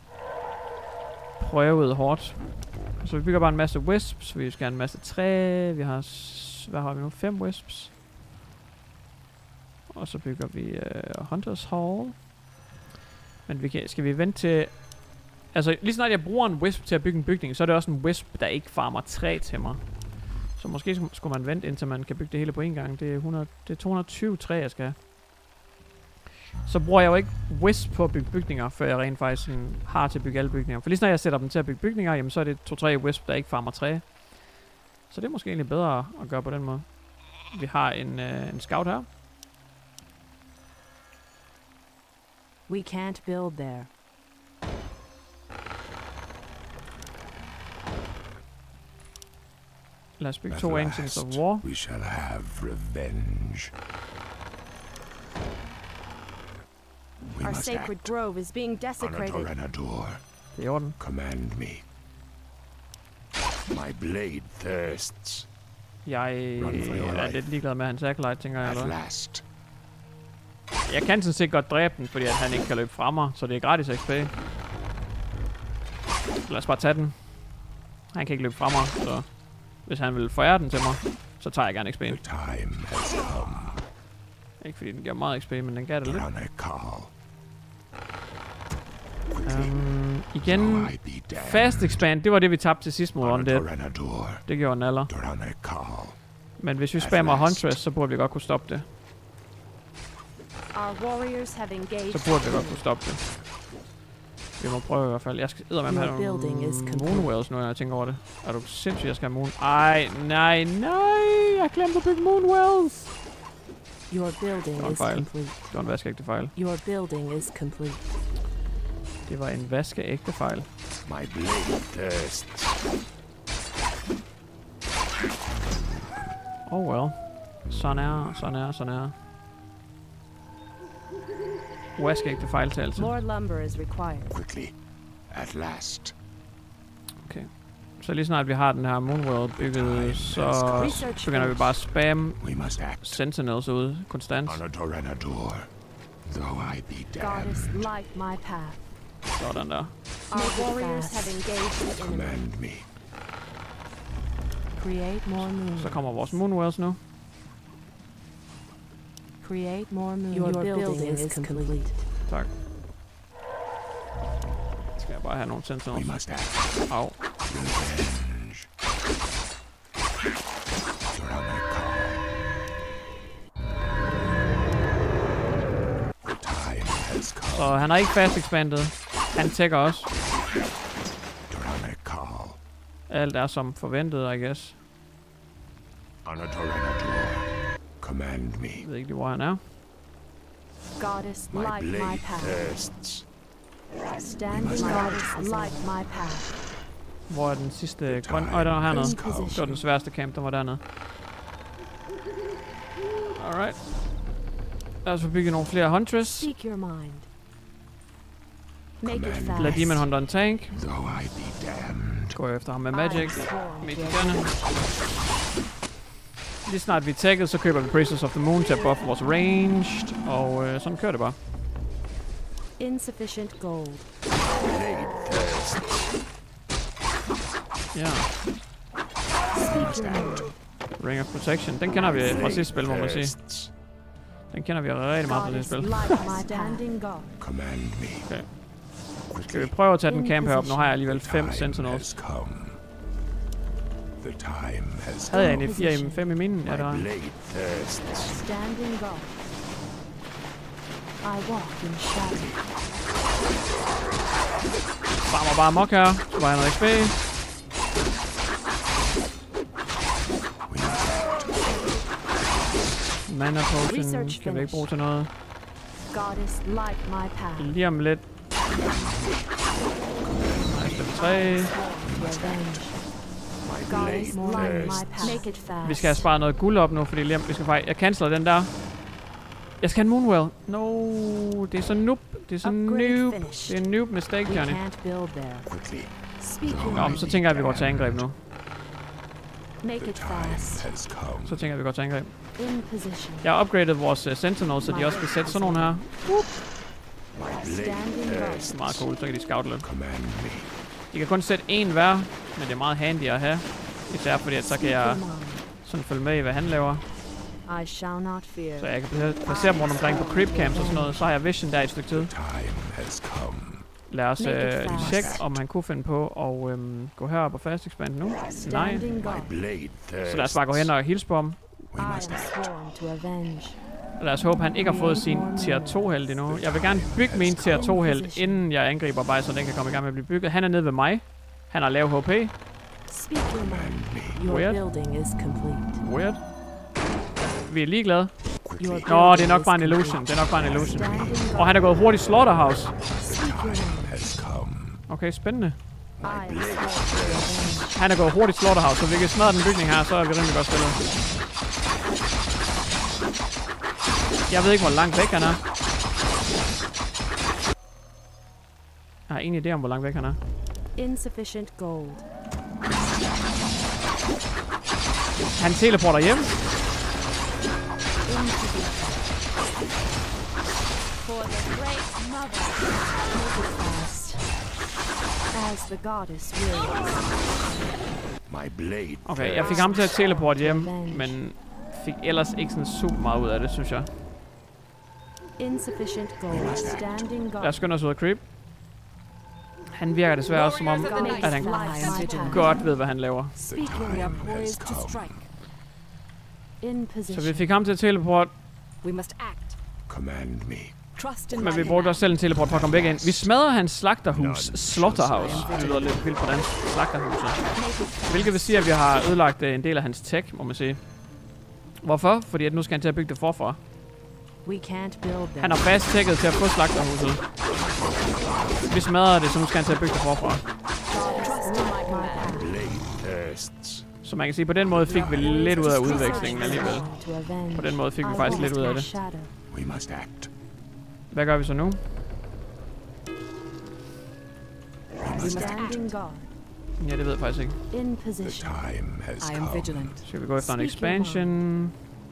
prøvet hårdt. Så vi bygger bare en masse wisps. Vi skal have en masse træ. Vi har... Hvad har vi nu? Fem wisps. Og så bygger vi uh, Hunters Hall. Men vi kan, skal vi vente til... Altså, lige snart jeg bruger en wisp til at bygge en bygning, så er det også en wisp, der ikke farmer træ til mig. Så måske skulle man vente, indtil man kan bygge det hele på en gang. Det er, hundrede, det er to hundrede og tyve træ, jeg skal have. så bruger jeg jo ikke wisp på at bygge bygninger, før jeg rent faktisk sådan har til at bygge alle bygninger. For lige snart jeg sætter dem til at bygge bygninger, jamen så er det to tre wisp, der ikke farmer træ. Så det er måske egentlig bedre at gøre på den måde. Vi har en, øh, en scout her. We can't build there. Lad os bygge At to Ancients of last, War. we shall have revenge. We Our must sacred act. grove is being desecrated. Honorador, Det er i orden. command me. My blade thirsts. Jeg Run for your er life. lidt ligeglad med hans acolyte, tænker jeg. At Eller? last, Jeg kan sådan set godt dræbe den, fordi at han ikke kan løbe fra mig, så det er gratis X P. Lad os bare tage den. Han kan ikke løbe fra mig, så hvis han vil forære den til mig, så tager jeg gerne X P'en. the time has come. Ikke fordi den giver meget X P, men den gav det lidt. Dranekal, Um, igen, though I be damned. fast expand, det var det vi tabte til sidst mod Undead. Honorador, Det gjorde den aller. Dranekal. Men hvis vi At spammer last. Huntress, så burde vi godt kunne stoppe det. Our warriors have engaged. Så burde vi godt kunne stoppe det. Vi må prøve i hvert fald. Jeg skal eddermame have Your building is nogle complete. Moonwells nu, når jeg tænker over det. Er du sindssygt, jeg skal have Moon... Ej, nej, nej! Jeg glemte at bygge Moonwells! Your building Don't is fail. complete. Det var en vaskeægte fejl. Your building is complete. Det var en vaskeægte fejl. My blade thirsts. Oh well. Sådan er, sådan er, sådan er. Vaskeægte fejltagelse. More lumber is required. Quickly, at last. Så lige snart vi har den her Moonwell bygget, så Research begynder vi bare at spamme We must act. Sentinels ud konstant. Honorador, though I be Goddess, damned. light my path. Sådan der. Our warriors have engaged the enemy. Command me. Create more moon. Så kommer vores Moonwells nu. Create more moon. Your, building, is complete. Tak. Skal jeg bare have nogle We Sentinels. must act. Au. Revenge. Dranekal. The time has come. Så han er ikke fast expanded. Han tækker også. Dranekal. Alt er som forventet, I guess. Honorador, command me. Jeg ved ikke lige, hvor han er. Goddess, My light my blade path. thirsts. Standing must goddess, light my path. Hvor er den sidste The grøn? time Øj, den var hernede. has come. Det var den sværeste camp, der var dernede. Alright. Lad os få bygget nogle flere Huntress. Seek your mind. Make it Command. fast. Lad Demon Hunteren tank. Though I be damned. Går jeg efter ham med I magic. am sworn Midt to i avenge. gerne. Lige snart vi er tagget, så køber vi Priestess of the Moon til at buffe vores ranged. Og øh, sådan kører det bare. Insufficient gold. Blade thirsts. Ja. Speak your mind. Ring of Protection. Den kender vi fra Blade sidste spil, må man sige. thirsts. Den kender vi rigtig meget fra Goddess, sidste spil. light my standing god. Command me. Okay. Quickly. Skal vi prøve at tage den camp herop? Nu har jeg alligevel The fem time Sentinels. has come. The time has Havde jeg come. egentlig fire i fem i minen? Ja, My det var. blade thirsts. Standing god. I walk in shadow. Farmer bare mok her. Så var jeg noget X P. We must act. Mana potion Research kan vi ikke finished. bruge til noget. Goddess, light my path. Lige om lidt. Nice, level tre. To avenge. My Goddess, blade light my thirsts. path. Make it fast. Vi skal have sparet noget guld op nu, fordi lige om vi skal fejre. Jeg canceler den der. Jeg skal have en Moonwell. No, det er så noob. Det er så Upgrade noob. finished. Det er en noob mistake, We Johnny. can't build there. Quickly. Speak your Nå, men mind. så tænker jeg, at vi går til angreb nu. Make The it time fast. has come. Så tænker jeg, at vi går til angreb. In position. Jeg har upgradet vores uh, Sentinels, så de også kan sætte sådan nogle her. My blade Standing Det thirsts. er meget cool, så kan de scout lidt. Command me. De kan kun sætte én hver, men det er meget handy at have. Især fordi, at så kan Speak jeg your mind. sådan følge med i, hvad han laver. I shall not fear. Så jeg kan pla- placere dem rundt omkring på creep camps og sådan noget. Så har jeg vision der i et stykke tid. The time has come. Lad os Make it øh, fast. tjekke, om han kunne finde på at øhm, gå herop og fast expand nu. Nej. Standing My god. blade thirsts. Så lad os bare gå hen og hilse på ham. We I must am act. sworn to avenge. Lad os håbe, han ikke har fået sin tier to held endnu. Jeg vil gerne bygge min tier to held, inden jeg angriber bare, så den kan komme i gang med at blive bygget. Han er nede ved mig. Han har lav H P. Weird. Weird. Vi er ligeglade. Nå, det er nok bare en illusion. Det er nok bare en illusion. Og han er gået hurtigt slaughterhouse. Okay, spændende. Han er gået hurtigt slaughterhouse, så vi kan smadre den bygning her, så er vi rimelig godt spillet. Jeg ved ikke, hvor langt væk han er. Jeg har ingen idé om, hvor langt væk han er. Insufficient gold. Han teleporter hjem. For the great mother. Fast. As the goddess wills. My blade. Okay, jeg fik ham til at teleporte hjem, men fik ellers ikke sådan super meget ud af det, synes jeg. Insufficient gold. Standing guard. Lad os skynde os ud af creep. Han virker desværre også som om, at han godt ved, hvad han laver. In Så position. vi fik ham til at teleport, We must act. Command me. Trust in men my vi brugte også selv en teleport for at komme væk ind. Vi smadrer hans slagterhus, Slaughterhouse. Det lyder lidt vildt på dansk, slagterhuset. Hvilket vil sige, at vi har ødelagt en del af hans tech, må man sige. Hvorfor? Fordi at nu skal han til at bygge det forfra. We can't build them. Han har fast tækket til at få slagterhuset. Vi smadrer det, så nu skal han til at bygge det forfra. Trust in my command. Blade thirsts. Så man kan sige, på den måde fik vi lidt ud af udvekslingen alligevel. På den måde fik vi faktisk lidt ud af det. We must act. Hvad gør vi så nu? Standing guard. Ja, det ved jeg faktisk ikke. In The position. time has I am come. vigilant. Skal vi gå efter en expansion?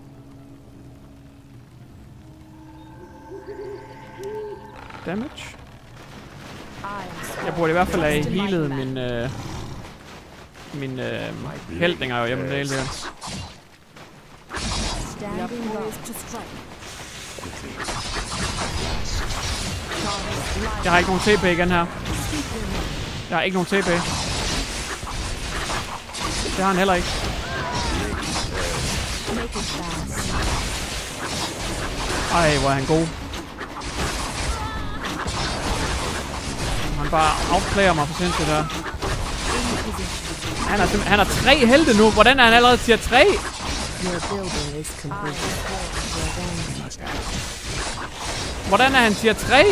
Damage? Jeg burde i hvert fald have healet min... Øh, min øh, heldninger jo hjemme. Det er helt sikkert. Standing guard. To strike. Jeg har ikke nogen T P igen her. Jeg har ikke nogen T P. Det har han heller ikke. Make it fast. Ej, hvor er han god. Han bare outplayer mig for sindssygt her. Han har, simp- han har tre helte nu. Hvordan er han allerede tier tre? Your building is complete. Hvordan er han tier tre?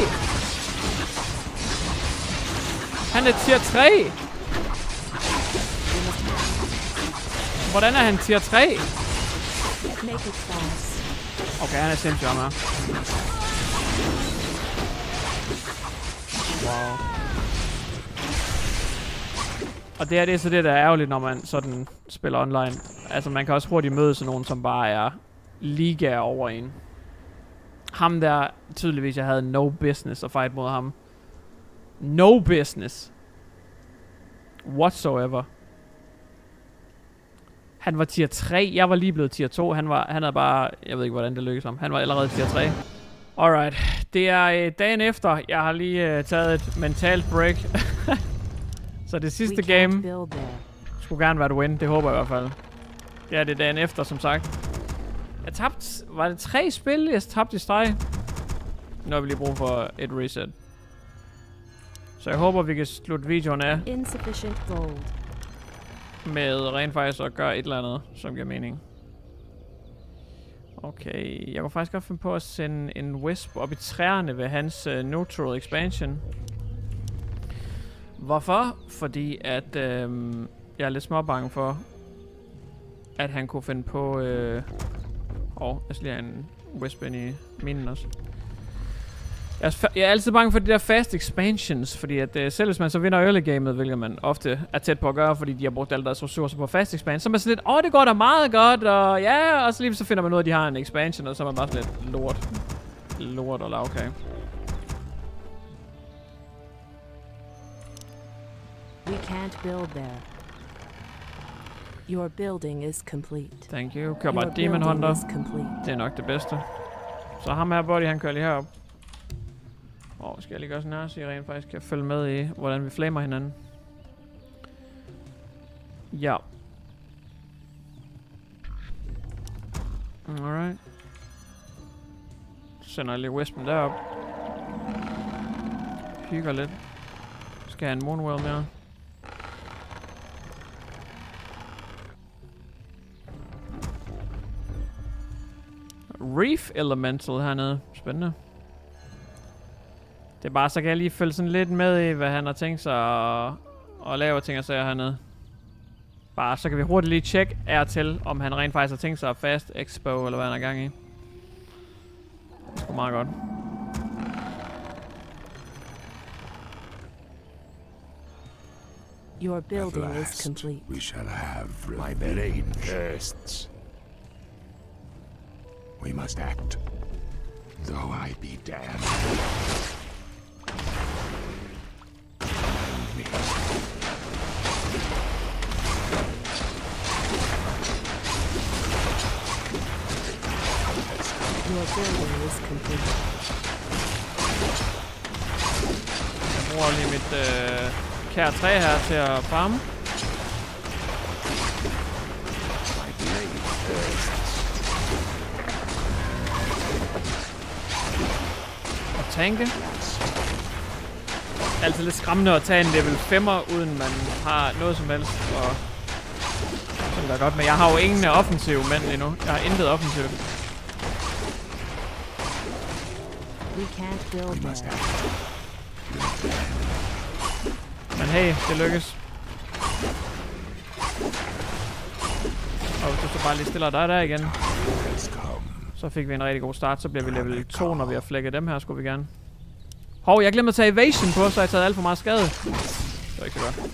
Han er tier tre. Hvordan er han tier tre? Make it fast. Okay, han er sindssygt ham her. Wow. Og det her, det er så det, der er ærgerligt, når man sådan spiller online. Altså, man kan også hurtigt møde sådan nogen, som bare er liga over en. Ham der, tydeligvis, jeg havde no business at fight mod ham. No business. Whatsoever. Han var tier tre, jeg var lige blevet tier to. Han var, han havde bare, jeg ved ikke, hvordan det lykkedes ham. Han var allerede tier tre. Alright, det er øh, dagen efter. Jeg har lige øh, taget et mentalt break. Så det sidste game skulle gerne være et win, det håber jeg i hvert fald. Ja, det er dagen efter, som sagt. Jeg tabte, var det tre spil, jeg tabte i streg? Nu har vi lige brug for et reset. Så jeg håber, vi kan slutte videoen af Insufficient gold. med rent faktisk at gøre et eller andet, som giver mening. Okay, jeg kunne faktisk godt finde på at sende en Wisp op i træerne ved hans uh, neutral expansion. Hvorfor? Fordi at øhm, jeg er lidt småbange for, at han kunne finde på... Øh, åh, jeg skal lige have en Wisp ind i minen også. Jeg er, jeg er altid bange for de der fast expansions, fordi at øh, selv hvis man så vinder early gamet, hvilket man ofte er tæt på at gøre, fordi de har brugt alle deres ressourcer på fast expansion, så er man sådan lidt, åh, det går da meget godt, og ja, og så lige så finder man ud af, at de har en expansion, og så er man bare sådan lidt lort. Lort eller okay. We can't build there. Your building is complete. Thank you. Kører bare Your Demon building Hunter. is complete. Det er nok det bedste. Så ham her, Buddy, han kører lige herop. Åh, oh, skal jeg lige gøre sådan her, så I rent faktisk kan følge med i, hvordan vi flamer hinanden. Ja. Alright. Sender jeg lige Wispen derop. Hygger lidt. Skal jeg have en Moonwell mere? Reef Elemental hernede. Spændende. Det er bare, så kan jeg lige følge sådan lidt med i, hvad han har tænkt sig at, at lave ting og sager hernede. Bare, så kan vi hurtigt lige tjekke er til, om han rent faktisk har tænkt sig at fast expo, eller hvad han er gang i. Det er sgu meget godt. Your building is complete. We shall have my blade thirsts. We must act, though I be damned. Me. Your building is complete. Jeg bruger lige mit øh, kære træ her til at farme. My blade thirsts. Og tanke. Altid lidt skræmmende at tage en level femmer, uden man har noget som helst. Og det er godt, men jeg har jo ingen offensive mænd endnu. Jeg har intet offensivt. We can't build there. Men hey, det lykkes. Og hvis du så bare lige stiller dig der igen, så fik vi en rigtig god start. Så bliver vi level to, når vi har flækket dem her, skulle vi gerne. Hov, jeg glemte at tage evasion på, så har jeg taget alt for meget skade. Det var ikke så godt.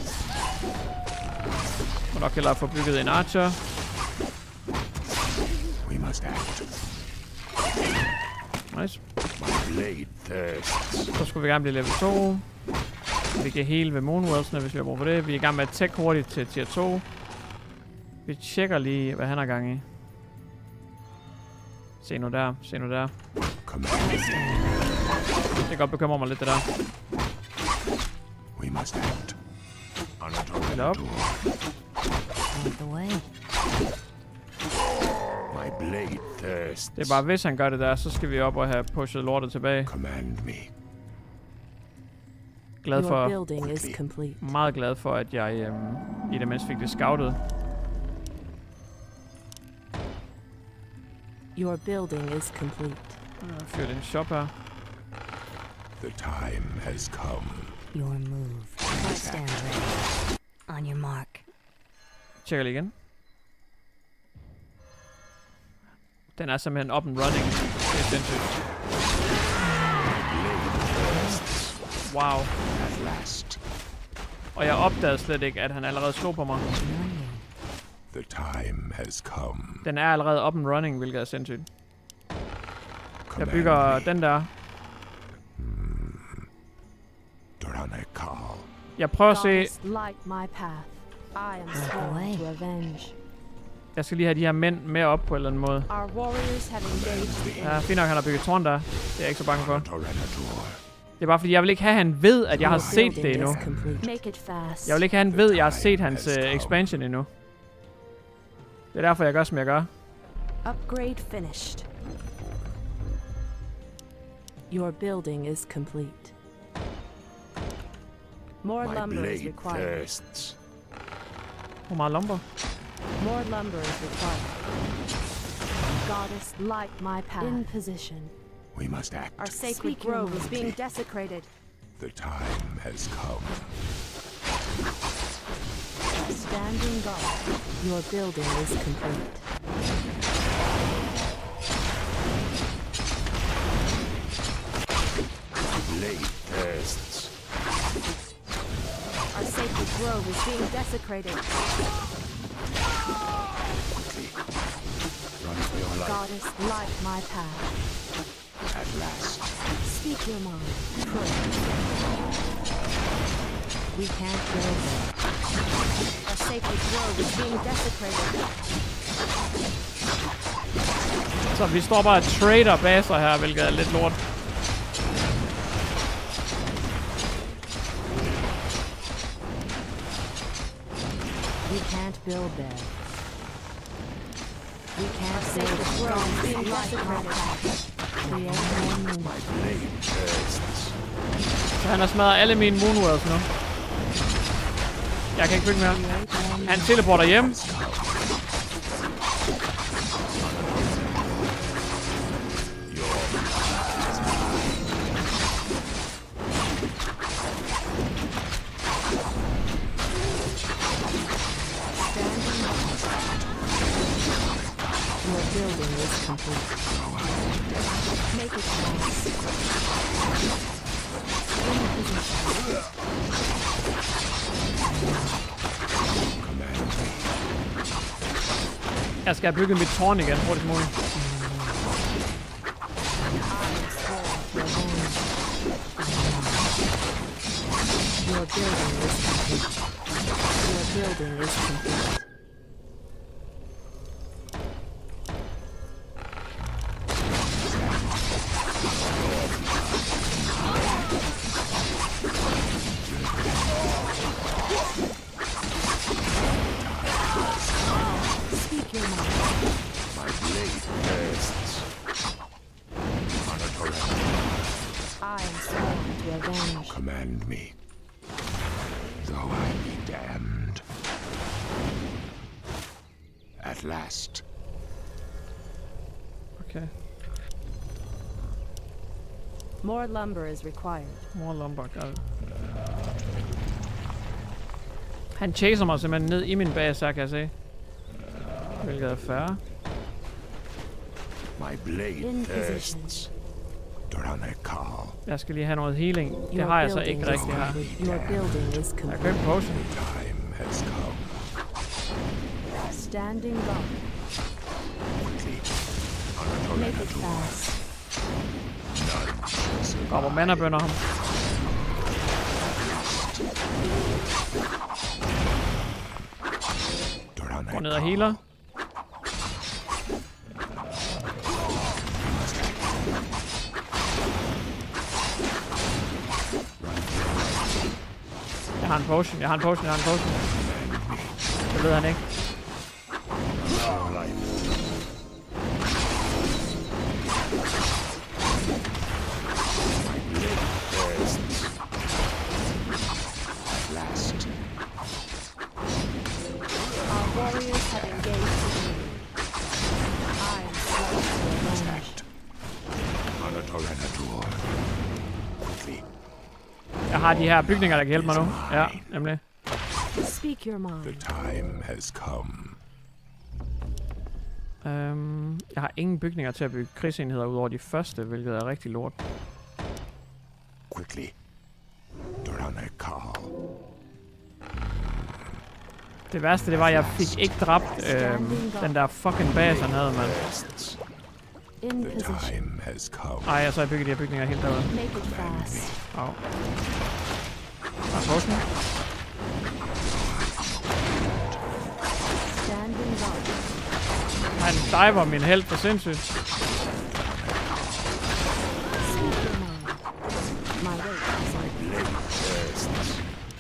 Og nok hellere få bygget en archer. We must act. Nice. My blade thirsts. Så skulle vi gerne blive level to. Vi kan heal ved Moonwellsene, hvis vi har brug for det. Vi er i gang med at tech hurtigt til tier to. Vi tjekker lige, hvad han har gang i. Se nu der, se nu der. Det kan godt bekymre mig lidt, det der. We must act. Lidt op. My blade thirsts. Det er bare, hvis han gør det der, så skal vi op og have pushet lortet tilbage. Command me. Glad Your for, building is complete. meget glad for, at jeg øhm, i det mindste fik det scoutet. Your building is complete. Jeg fyrer en shop her. The time has come. Your move. Stand ready. On your mark. Tjekker lige igen. Den er simpelthen up and running. Det er sindssygt. Wow. At last. Og jeg opdagede slet ikke, at han allerede slog på mig. The time has come. Den er allerede up and running, hvilket er sindssygt. Jeg Command bygger me. den der. Dranekal. Jeg prøver at se. Goddess, light my path. I am sworn to avenge. Jeg skal lige have de her mænd med op på en eller anden måde. Our warriors have engaged the Ja, fint nok, han har bygget tårn der. Det er jeg ikke så bange for. Doranador. Det er bare fordi, jeg vil ikke have, at han ved, at jeg har Your set det building endnu. is complete. Make it fast. Jeg vil ikke have, at han ved, at jeg har set hans uh, expansion endnu. Det er derfor, jeg gør, som jeg gør. Upgrade finished. Your building is complete. More My lumber is blade required. thirsts. Hvor meget lumber? More lumber is required. Goddess, light my path. In position. We must act. Our sacred grove is being desecrated. The time has come. Standing guard. Your building is complete. Blade thirsts. Our sacred grove is being desecrated. Run for your life. Goddess, light my path. At last. Speak your mind. Pray. We can't go there. Our sacred grove is being desecrated. Så vi står bare og trader baser her, hvilket er lidt lort. We can't build there. We can't save the throne being desecrated. Create more moon. My blade bursts. Så han har smadret alle mine moonworlds nu. Jeg kan ikke bygge mere. Han teleporter hjem. Your building is complete. Make it fast. In position. Jeg skal have bygget mit tårn igen hurtigt muligt. Your building is complete. Your building is complete. Command me, though I be damned. At last. Okay. More lumber is required. More lumber, god. Han chaser mig simpelthen ned i min base, kan jeg se. Hvilket er færre. My blade thirsts. Jeg skal lige have noget healing. Det har jeg så ikke rigtig her. Jeg køber potion. Standing guard. Make it fast. Går hvor mana bønder ham. Går ned og healer. Jeg har en potion, jeg har en potion, jeg har en potion. Det ved han ikke. Our warriors have engaged the enemy. I am slow to revenge. Jeg har de her bygninger, der kan hjælpe mig nu. Ja, nemlig. Speak your mind. The time has come. Um, jeg har ingen bygninger til at bygge krigsenheder ud over de første, hvilket er rigtig lort. Quickly. Duranakal. Det værste, det var, at jeg fik ikke dræbt øhm, den der fucking base, han havde, mand. In position. Ej, jeg så har bygget de her bygninger helt derude. Make it fast. Au. Der er potion. Standing guard. Han diver min held for sindssygt. Speak your mind. My way is on.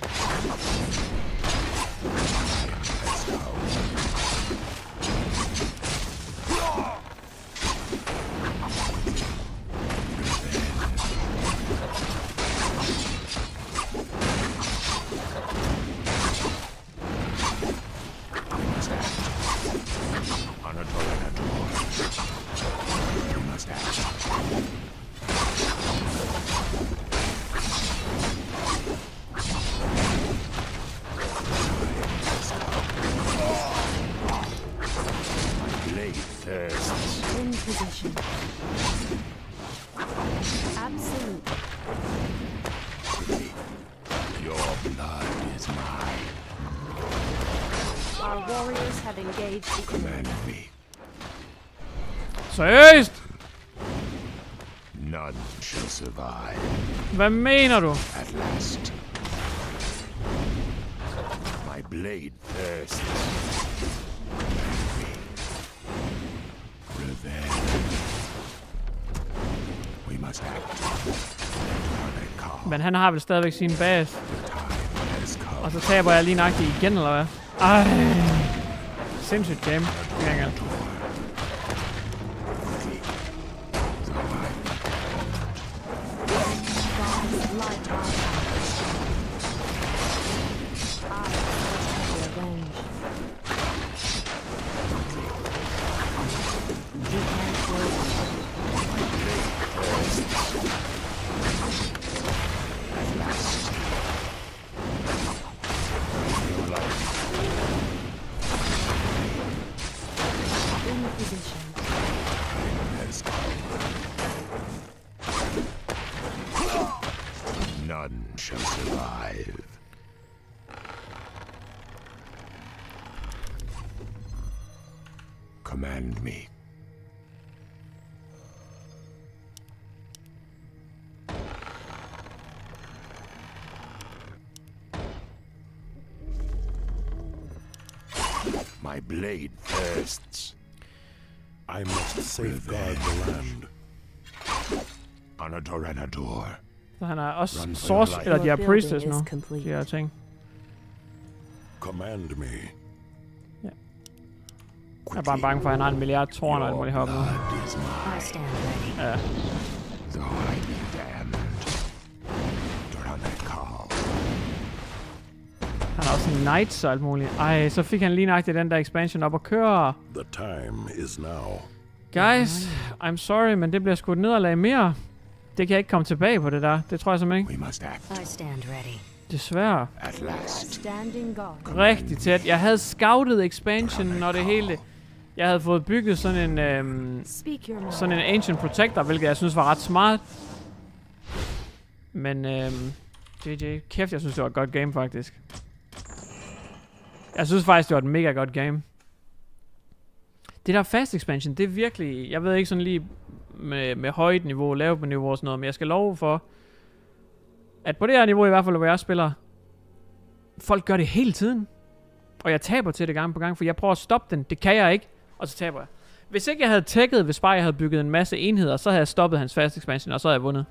In position. Absolute. Your blood is mine. Our warriors have engaged the Command me. Seriøst? None shall survive. Hvad mener du? At last. My blade thirsts. Revenge. We must act. Men han har vel stadigvæk sin base. Og så taber jeg lige nøjagtigt igen, eller hvad? Ej. Sindssygt game. Light my hand. I will revenge. You can't wait. In position. Has come. None shall survive. Command me. My blade thirsts. I must safeguard the land. Anadoranador. Så han er også Run for source, your life. eller de er Your priestess building nu. is complete. De her ting. Command me. Jeg er bare bange for, at han har en milliard tårn og alt muligt heroppe nu. Blood is mine, I stand ready. Ja. though I be damned. Doranakal. Han har også en knights og alt muligt. Ej, så fik han lige nøjagtigt den der expansion op at køre. The time is now. Guys, I'm sorry, men det bliver sgu et nederlag mere. Det kan jeg ikke komme tilbage på det der. Det tror jeg simpelthen ikke. We must act I stand ready. Desværre. at last. Standing guard. Rigtig tæt. Jeg havde scoutet expansion og det hele. Jeg havde fået bygget sådan en, øhm, Speak your mind. sådan en Ancient Protector, hvilket jeg synes var ret smart. Men øhm, J J, kæft, jeg synes det var et godt game faktisk. Jeg synes faktisk det var et mega godt game. Det der fast expansion, det er virkelig, jeg ved ikke sådan lige med, med højt niveau, lavt niveau og sådan noget, men jeg skal love for, at på det her niveau i hvert fald, hvor jeg spiller, folk gør det hele tiden. Og jeg taber til det gang på gang, for jeg prøver at stoppe den. Det kan jeg ikke, og så taber jeg. Hvis ikke jeg havde tækket, hvis bare jeg havde bygget en masse enheder, så havde jeg stoppet hans fast expansion, og så havde jeg vundet.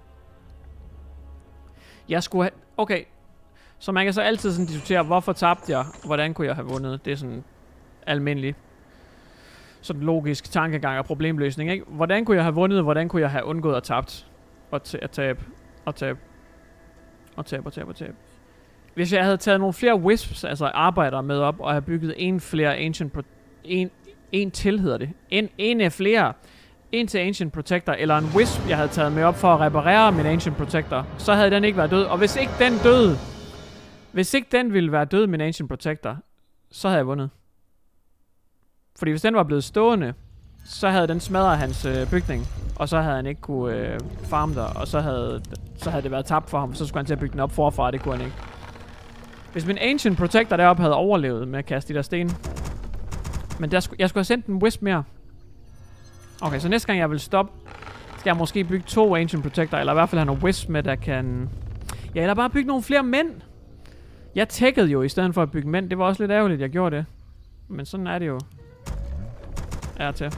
Jeg skulle have... Okay. Så man kan så altid sådan diskutere, hvorfor tabte jeg? Hvordan kunne jeg have vundet? Det er sådan almindelig sådan logisk tankegang og problemløsning, ikke? Hvordan kunne jeg have vundet? Hvordan kunne jeg have undgået at tabt? Og t- at tabe. Og tabe. Og tabe og tabe og tabe. Hvis jeg havde taget nogle flere wisps, altså arbejdere med op, og have bygget en flere ancient... Pro- en, en til hedder det. En, en af flere. En til Ancient Protector, eller en wisp, jeg havde taget med op for at reparere min Ancient Protector, så havde den ikke været død. Og hvis ikke den døde, hvis ikke den ville være død, min Ancient Protector, så havde jeg vundet. Fordi hvis den var blevet stående, så havde den smadret hans øh, bygning, og så havde han ikke kunne øh, farme der, og så havde, så havde det været tabt for ham, så skulle han til at bygge den op forfra, og det kunne han ikke. Hvis min Ancient Protector deroppe havde overlevet med at kaste de der sten, men der sku, jeg skulle have sendt en wisp mere. Okay, så næste gang jeg vil stoppe, skal jeg måske bygge to Ancient Protector, eller i hvert fald have nogle wisp med, der kan... Ja, eller bare bygge nogle flere mænd. Jeg tækkede jo i stedet for at bygge mænd. Det var også lidt ærgerligt, jeg gjorde det. Men sådan er det jo. Er til.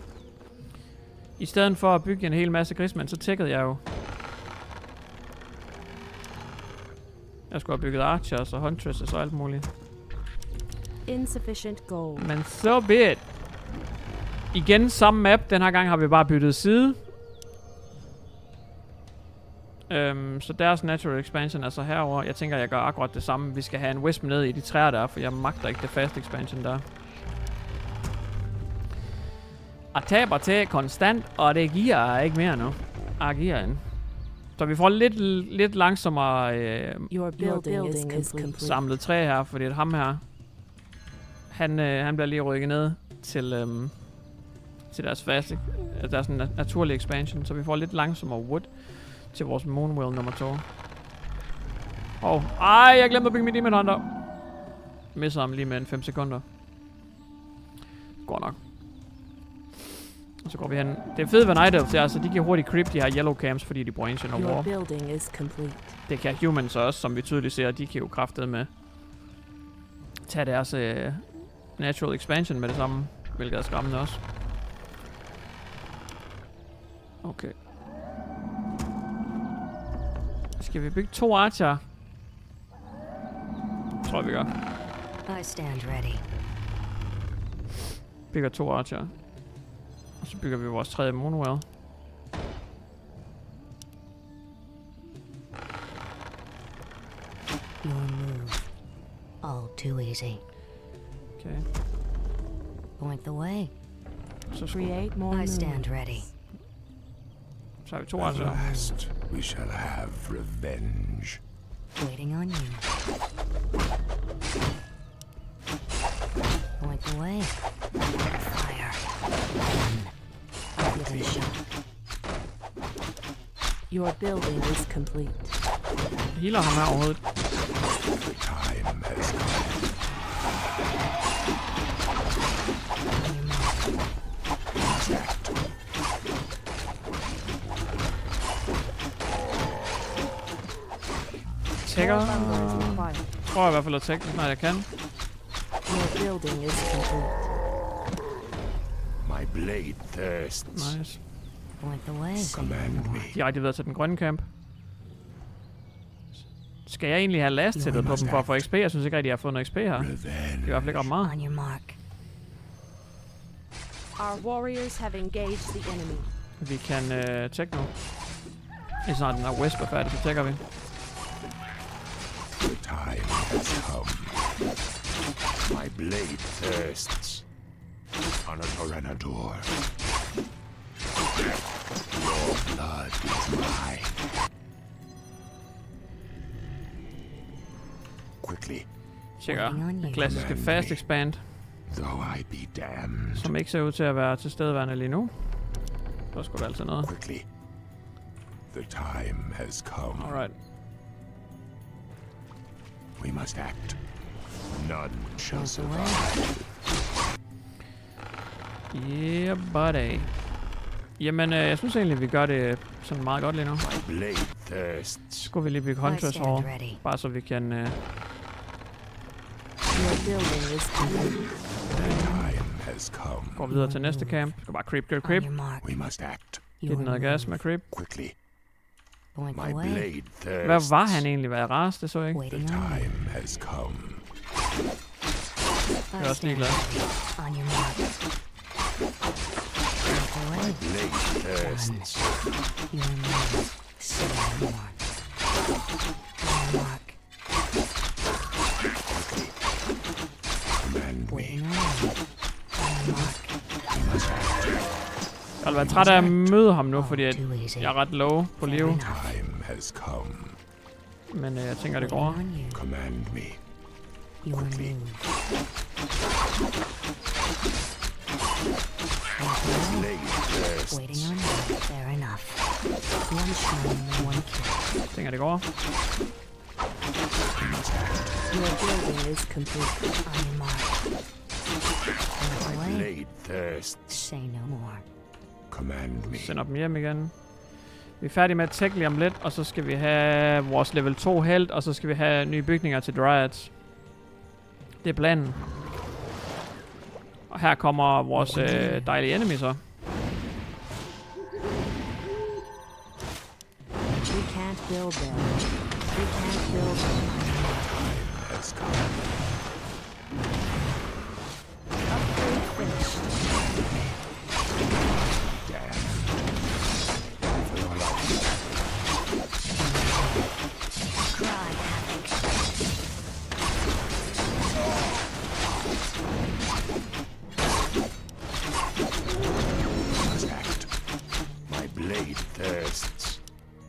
I stedet for at bygge en hel masse gridsmænd, så tækkede jeg jo. Jeg skulle have bygget archers og huntresses og alt muligt. Insufficient gold. Men so be it. Igen samme map. Den her gang har vi bare byttet side. Øhm, så deres natural expansion er så herover. Jeg tænker, jeg gør akkurat det samme. Vi skal have en wisp ned i de træer der, for jeg magter ikke det fast expansion der. Jeg taber til konstant, og det giver ikke mere nu. Jeg giver en. Så vi får lidt, lidt langsommere øh, Your building, is complete. samlet træ her, fordi at ham her, han, øh, han bliver lige rykket ned til, øhm, til deres faste, deres na naturlige expansion, så vi får lidt langsommere wood til vores Moonwell nummer to. Åh, oh, ej, jeg glemte at bygge mit Demon Hunter. Misser ham lige med en fem sekunder. Går nok. Og så går vi hen. Det er fedt ved Night Elves, altså de kan hurtigt creep de her yellow camps, fordi de bruger Ancient of Your War. building is complete. Det kan humans også, som vi tydeligt ser, de kan jo kraftet med tage deres øh, natural expansion med det samme, hvilket er skræmmende også. Okay. Skal vi bygge to archer? Tror jeg, vi gør. I stand ready. Bygger to archer. Og så bygger vi vores tredje Moonwell. Your move. All too easy. Okay. Point the way. Så, sku, Create more I moves. stand ready. så har vi to At altså. last, we shall have revenge. Waiting on you. Point the way. Fire. One. Give it a shot. Your building is complete. Healer ham her overhovedet. The time has come. On your mark. Tækker. More bundler is required. Tror jeg i hvert fald at tække, når jeg kan. Your building is complete. My blade thirsts. Nice. Point the way. Command me. Direkte videre til den grønne camp. Skal jeg egentlig have last sættet på dem for at få X P? Jeg synes ikke rigtig, jeg har fået noget X P her. Det er i Revenge. hvert fald ikke ret meget. On your mark. Our warriors have engaged the enemy. Vi kan uh, tække nu. I snart den her Wisp er færdig, så tækker vi. The time has come. My blade thirsts. On a Tyrannodor. Your blood is mine. Quickly, Tjekker den klassiske fast expand, though I be damned. som ikke ser ud til at være tilstedeværende lige nu. Så skulle der altid noget. Quickly. The time has come. Alright. We must act. None shall survive. Yeah, buddy. Jamen, øh, jeg synes egentlig, vi gør det sådan meget godt lige nu. My blade thirsts. Så skulle vi lige bygge I Hunter's stand Hall, ready. bare så vi kan... Øh, Your building is complete. The time has come. gå videre til næste camp. Vi skal bare creep, creep, On creep. your mark. We must act. Giv den noget gas med creep. Quickly. Point My the way. blade thirsts. Hvad var han egentlig? Hvad er ras? Det så jeg ikke. Waiting The on you. time has come. Jeg er I også stand ligeglad. ready. On your mark. Point the way. Blade thirsts. Your move. Say no more. On your mark. Command me. Waiting on you. On your mark. Jeg vil være træt af at møde ham nu, fordi at Too easy. jeg er ret low på Fair liv. enough. Time has come. Men øh, jeg tænker, det Waiting går. on you. Command me. Your Quickly. move. Blade thirsts. Waiting on you. Fair enough. One shine, one kill. Jeg tænker, det går. Your building is complete. On your mark. Point the way. Blade thirsts. Say no more. Command me. Sender dem hjem igen. Vi er færdige med at tech lige om lidt, og så skal vi have vores level to held, og så skal vi have nye bygninger til Dryads. Det er planen. Og her kommer vores øh, dejlige enemy så. We can't build them. We can't build them. Has come. Upgrade finished. Cry havoc. Must act. My blade thirsts.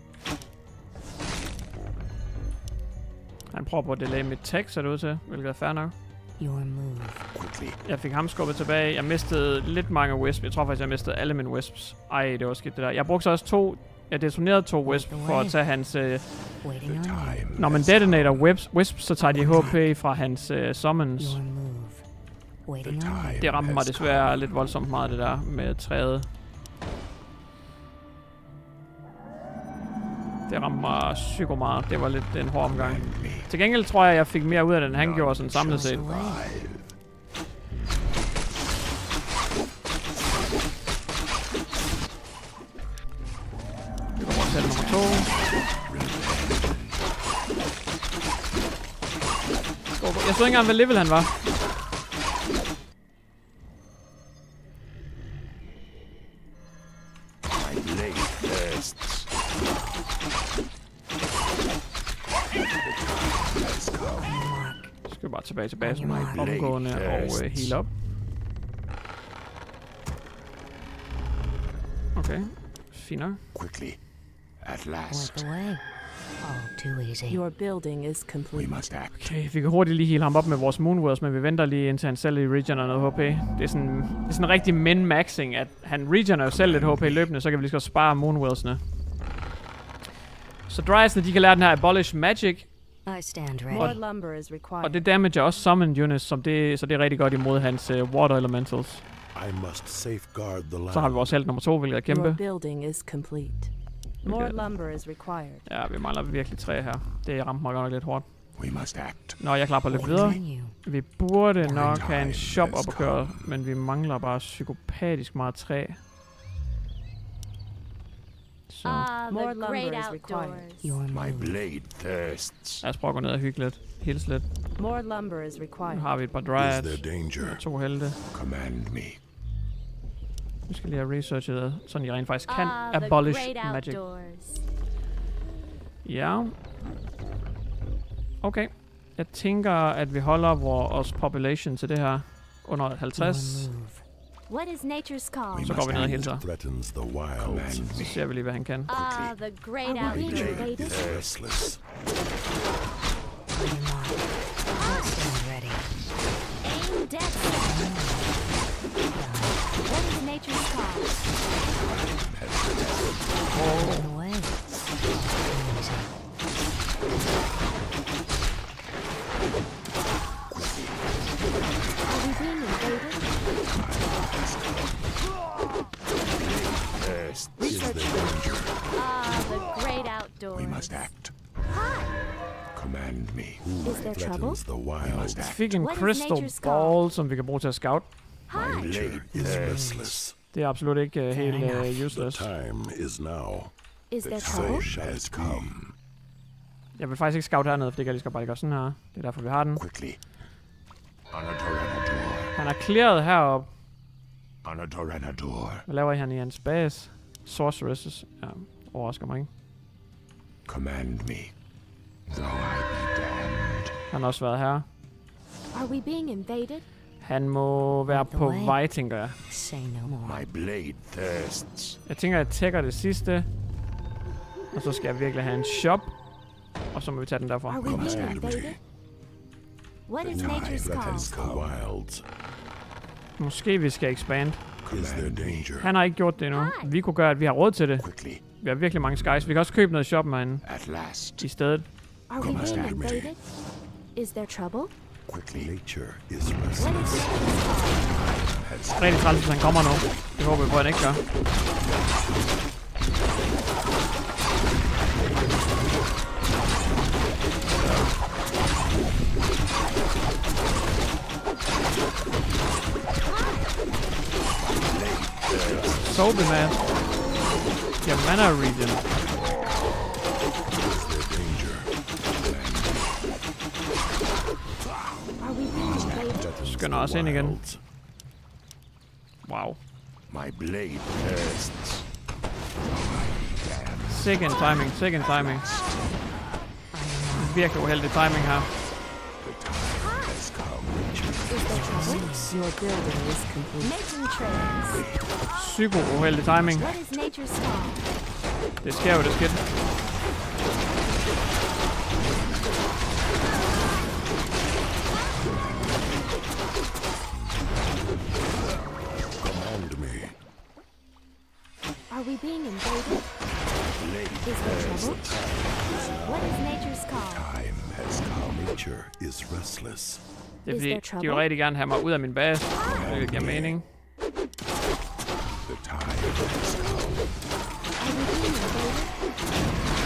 Han prøver på at delay mit tech, ser det ud til, hvilket er fair nok. Your move. Quickly. Jeg fik ham skubbet tilbage. Jeg mistede lidt mange wisps. Jeg tror faktisk, jeg mistede alle mine wisps. Ej, det var skidt det der. Jeg brugte så også to... Jeg detonerede to wisps for at tage hans... Øh, Waiting The on you. time. når man has detonater wisps, wisps, så tager de H P fra hans øh, summons. Your move. Waiting The on you. time. Det ramte mig has desværre come. lidt voldsomt meget, det der med træet. Det ramte mig psyko meget. Det var lidt en hård omgang. Command me. Til gengæld tror jeg, jeg fik mere ud af den, end han None gjorde sådan samlet shall set. survive. Vi går over til nummer to. Jeg så ikke engang, hvad level han var. My blade thirsts. The time has bare tilbage til basen og omgående og uh, heal op. Okay, fint nok. Quickly. At last. Point the way. Oh, too easy. Your building is We complete. must act. Okay, vi kan hurtigt lige heal ham op med vores Moonwords, men vi venter lige indtil han selv i regen og noget H P. Det er sådan, det er sådan en rigtig min-maxing, at han regener jo selv lidt H P løbende, så kan vi lige så spare Moonwords'ene. Så Dryads'ene, de kan lære den her Abolish Magic, I stand More ready. lumber is required. og det damager også Summon Units, som det, så det er rigtig godt imod hans uh, Water Elementals. I must safeguard the land. Så har vi vores held nummer to, hvilket er kæmpe. Your building is complete. More Okay. lumber is required. Ja, vi mangler virkelig tre her. Det ramte mig godt nok lidt hårdt. We must act. Nå, jeg klapper lidt videre. Continue. Vi burde nok have en shop op at køre, men vi mangler bare psykopatisk meget træ. Så Ah, More the lumber great is required. outdoors. Your My move. blade thirsts. lad os prøve at gå ned og hygge lidt. Hils lidt. More lumber is Nu required. har vi et par Is dryads. there danger? To helte. Command me. Vi skal lige have researchet, sådan I rent faktisk kan Ah, the abolish great magic. outdoors. Ja. Okay. Jeg tænker, at vi holder vores population til det her under halvtreds. Your move. What is nature's call? We Så går must vi ned og act. hilser. Threatens the wilds. Så Command me. ser vi lige, hvad han kan. Ah, the great My outdoors. blade is restless. On your mark. I stand ready. Aim dead set. What is nature's call? Point the way. Oh, too easy. Are we being invaded? Thirsts. Is there danger? Ah, the great outdoors. We must act. Hi. Command me. Is there trouble? Threatens the wilds. Vi fik en What is crystal nature's call? ball, som vi kan bruge til at scout. My Hi. blade is restless. Det er absolut ikke uh, helt uh, The useless. time is now. Is there So trouble? shall it come. Jeg vil faktisk ikke scout hernede, for det kan jeg lige skal bare gøre sådan her. Det er derfor, vi har den. Quickly. Anadoranador. Han er clearet herop. Anadoranador. Hvad laver I han i hans base? Sorceresses. Ja, overrasker mig ikke. Command me. Though I be damned. Han har også været her. Are we being invaded? Han må være By the på way. vej, tænker jeg. Say no more. My blade thirsts. Jeg tænker, at jeg tækker det sidste. Og så skal jeg virkelig have en shop. Og så må vi tage den derfra. Are we being Command invaded? me. What is Time nature's threatens call? the wilds. Måske vi skal expand. Is there danger? Han har ikke gjort det endnu. Vi kunne gøre, at vi har råd til det. Quickly. Vi har virkelig mange skies. Vi kan også købe noget i shoppen herinde At last. i stedet. Are we Come being on. invaded? Is there trouble? Quickly. Nature is What is restless. nature's call? Rigtig træls, hvis han kommer nu. Det håber vi på, at han ikke gør. Soapy man. Ja, mana region. Are we being invaded? Skynder os ind igen. Wow. My blade thirsts. Second timing, second timing. Virkelig uheldig timing her. Has come. Is there trouble? Your building is complete. Making trades. Psyko uheldig timing. What is nature's call? Det sker jo, det skidt. Command me. Are we being invaded? Blade Is there thirsts. trouble? What is nature's call? Time has come. Nature is restless. Det er Is fordi, there de trouble? vil rigtig gerne have mig ud af min base. Det giver mening. The time has come. Are we being invaded?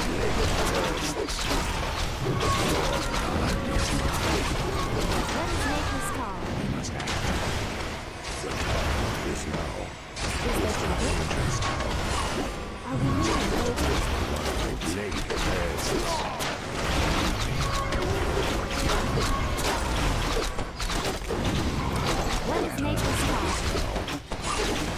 What is nature's call? Must act. The time is now. Is there trouble? Are we being invaded? My blade thirsts. What is nature's call?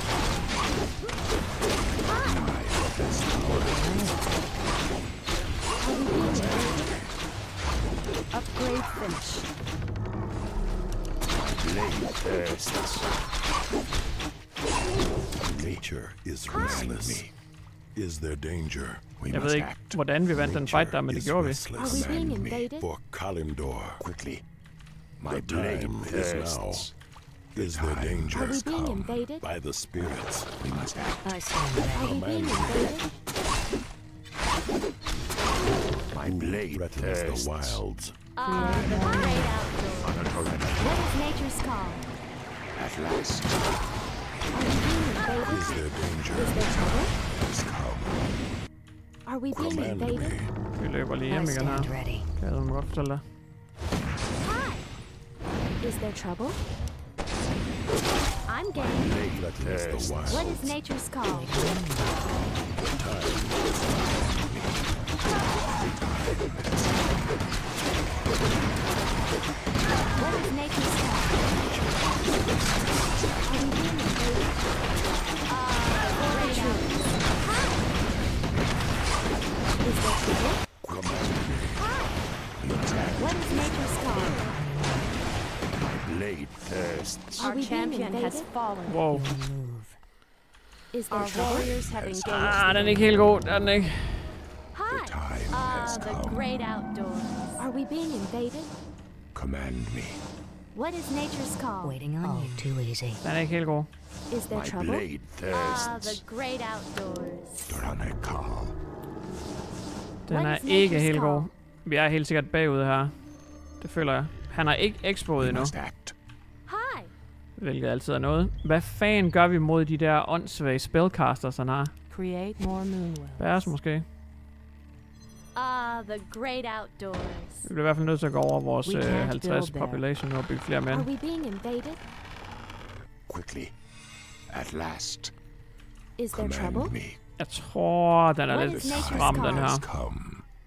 Are we being invaded? Upgrade finished. blade thirsts. Nature is restless. Is there danger? We Jeg must ved ikke, act. hvordan vi vandt den fight der, men det Is gjorde vi. restless. Are we being Command me invaded? For Kalimdor. Quickly. My The blade time is thirsts. Is there danger? Are we being invaded? By the spirits. We must act. I stand ready. Are we being invaded? My Who blade threatens thirsts. the wilds? Ah, the great outdoors. Anatolia. What is nature's call? At last. Are we being invaded? Is there danger? Is there trouble? Has come. Are we being Command invaded? me. Vi løber lige I hjem igen her. stand ready. Kan jeg godt fortælle dig. Hi. Is there trouble? I'm game. Blade Threatens the thirsts. wilds. What is nature's call? What is nature's call? Are we being invaded? Ah, the great outdoors. Hi. Is there trouble? Hi. What is nature's call? Blade thirsts. Are Our we being champion has invaded? fallen. Wow. Move. Is there Our trouble? warriors have engaged. Ah, den er ikke helt god. Den er den ikke. Hi. Time Ah, has the come. great outdoors. Are we being invaded? Command me. What is nature's call? Waiting on you. Too easy. Den er ikke helt god. Is there My trouble? blade Ah, thirsts. the great outdoors. Dranekal. Den What er is ikke nature's helt call? god. Vi er helt sikkert bagud her. Det føler jeg. Han har ikke expoet We endnu, must act. Hi. hvilket altid er noget. Hvad fanden gør vi mod de der åndssvage spellcasters, han har? Create more moonwells. Bæres måske. Ah, the great outdoors. Vi bliver i hvert fald nødt til at gå over vores We øh, can't halvtreds build there. population nu og bygge flere mænd. Are we being invaded? Quickly. At last. Is there Command trouble? me. Jeg tror, den er What lidt is nature's stram, call? den Has her. come.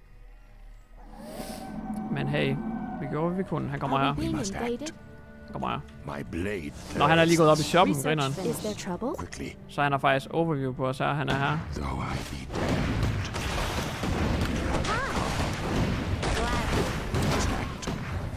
Men hey, vi gjorde, hvad vi kunne. Han kommer Are her. we being must act. invaded? Han kommer her. My blade thirsts. Nå, han er lige gået op i shoppen, Research grineren. Is finished. there trouble? Quickly. Så han har faktisk overview på os her. Han er her. Though I be damned. Glad. Attacked.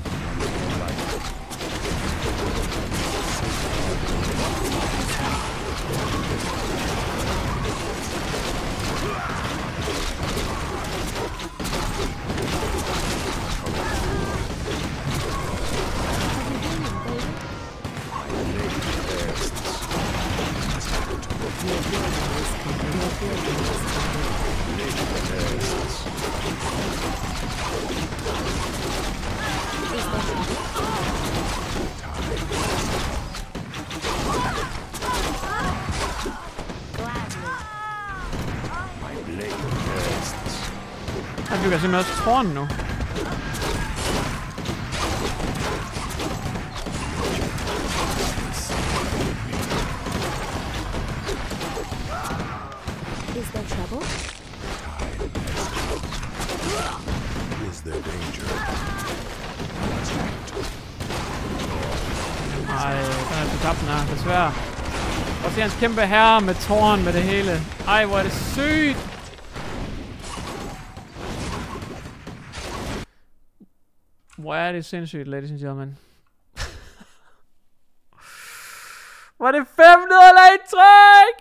My blade thirsts. Han bygger simpelthen også tårn nu. Is there trouble? Is there danger? Ej, den er til tabt den her, desværre. Og se hans kæmpe herre med tårn med det hele. Ej, hvor er det sygt! Hvor er det sindssygt, ladies and gentlemen. Hvor er det fem nederlag i træk!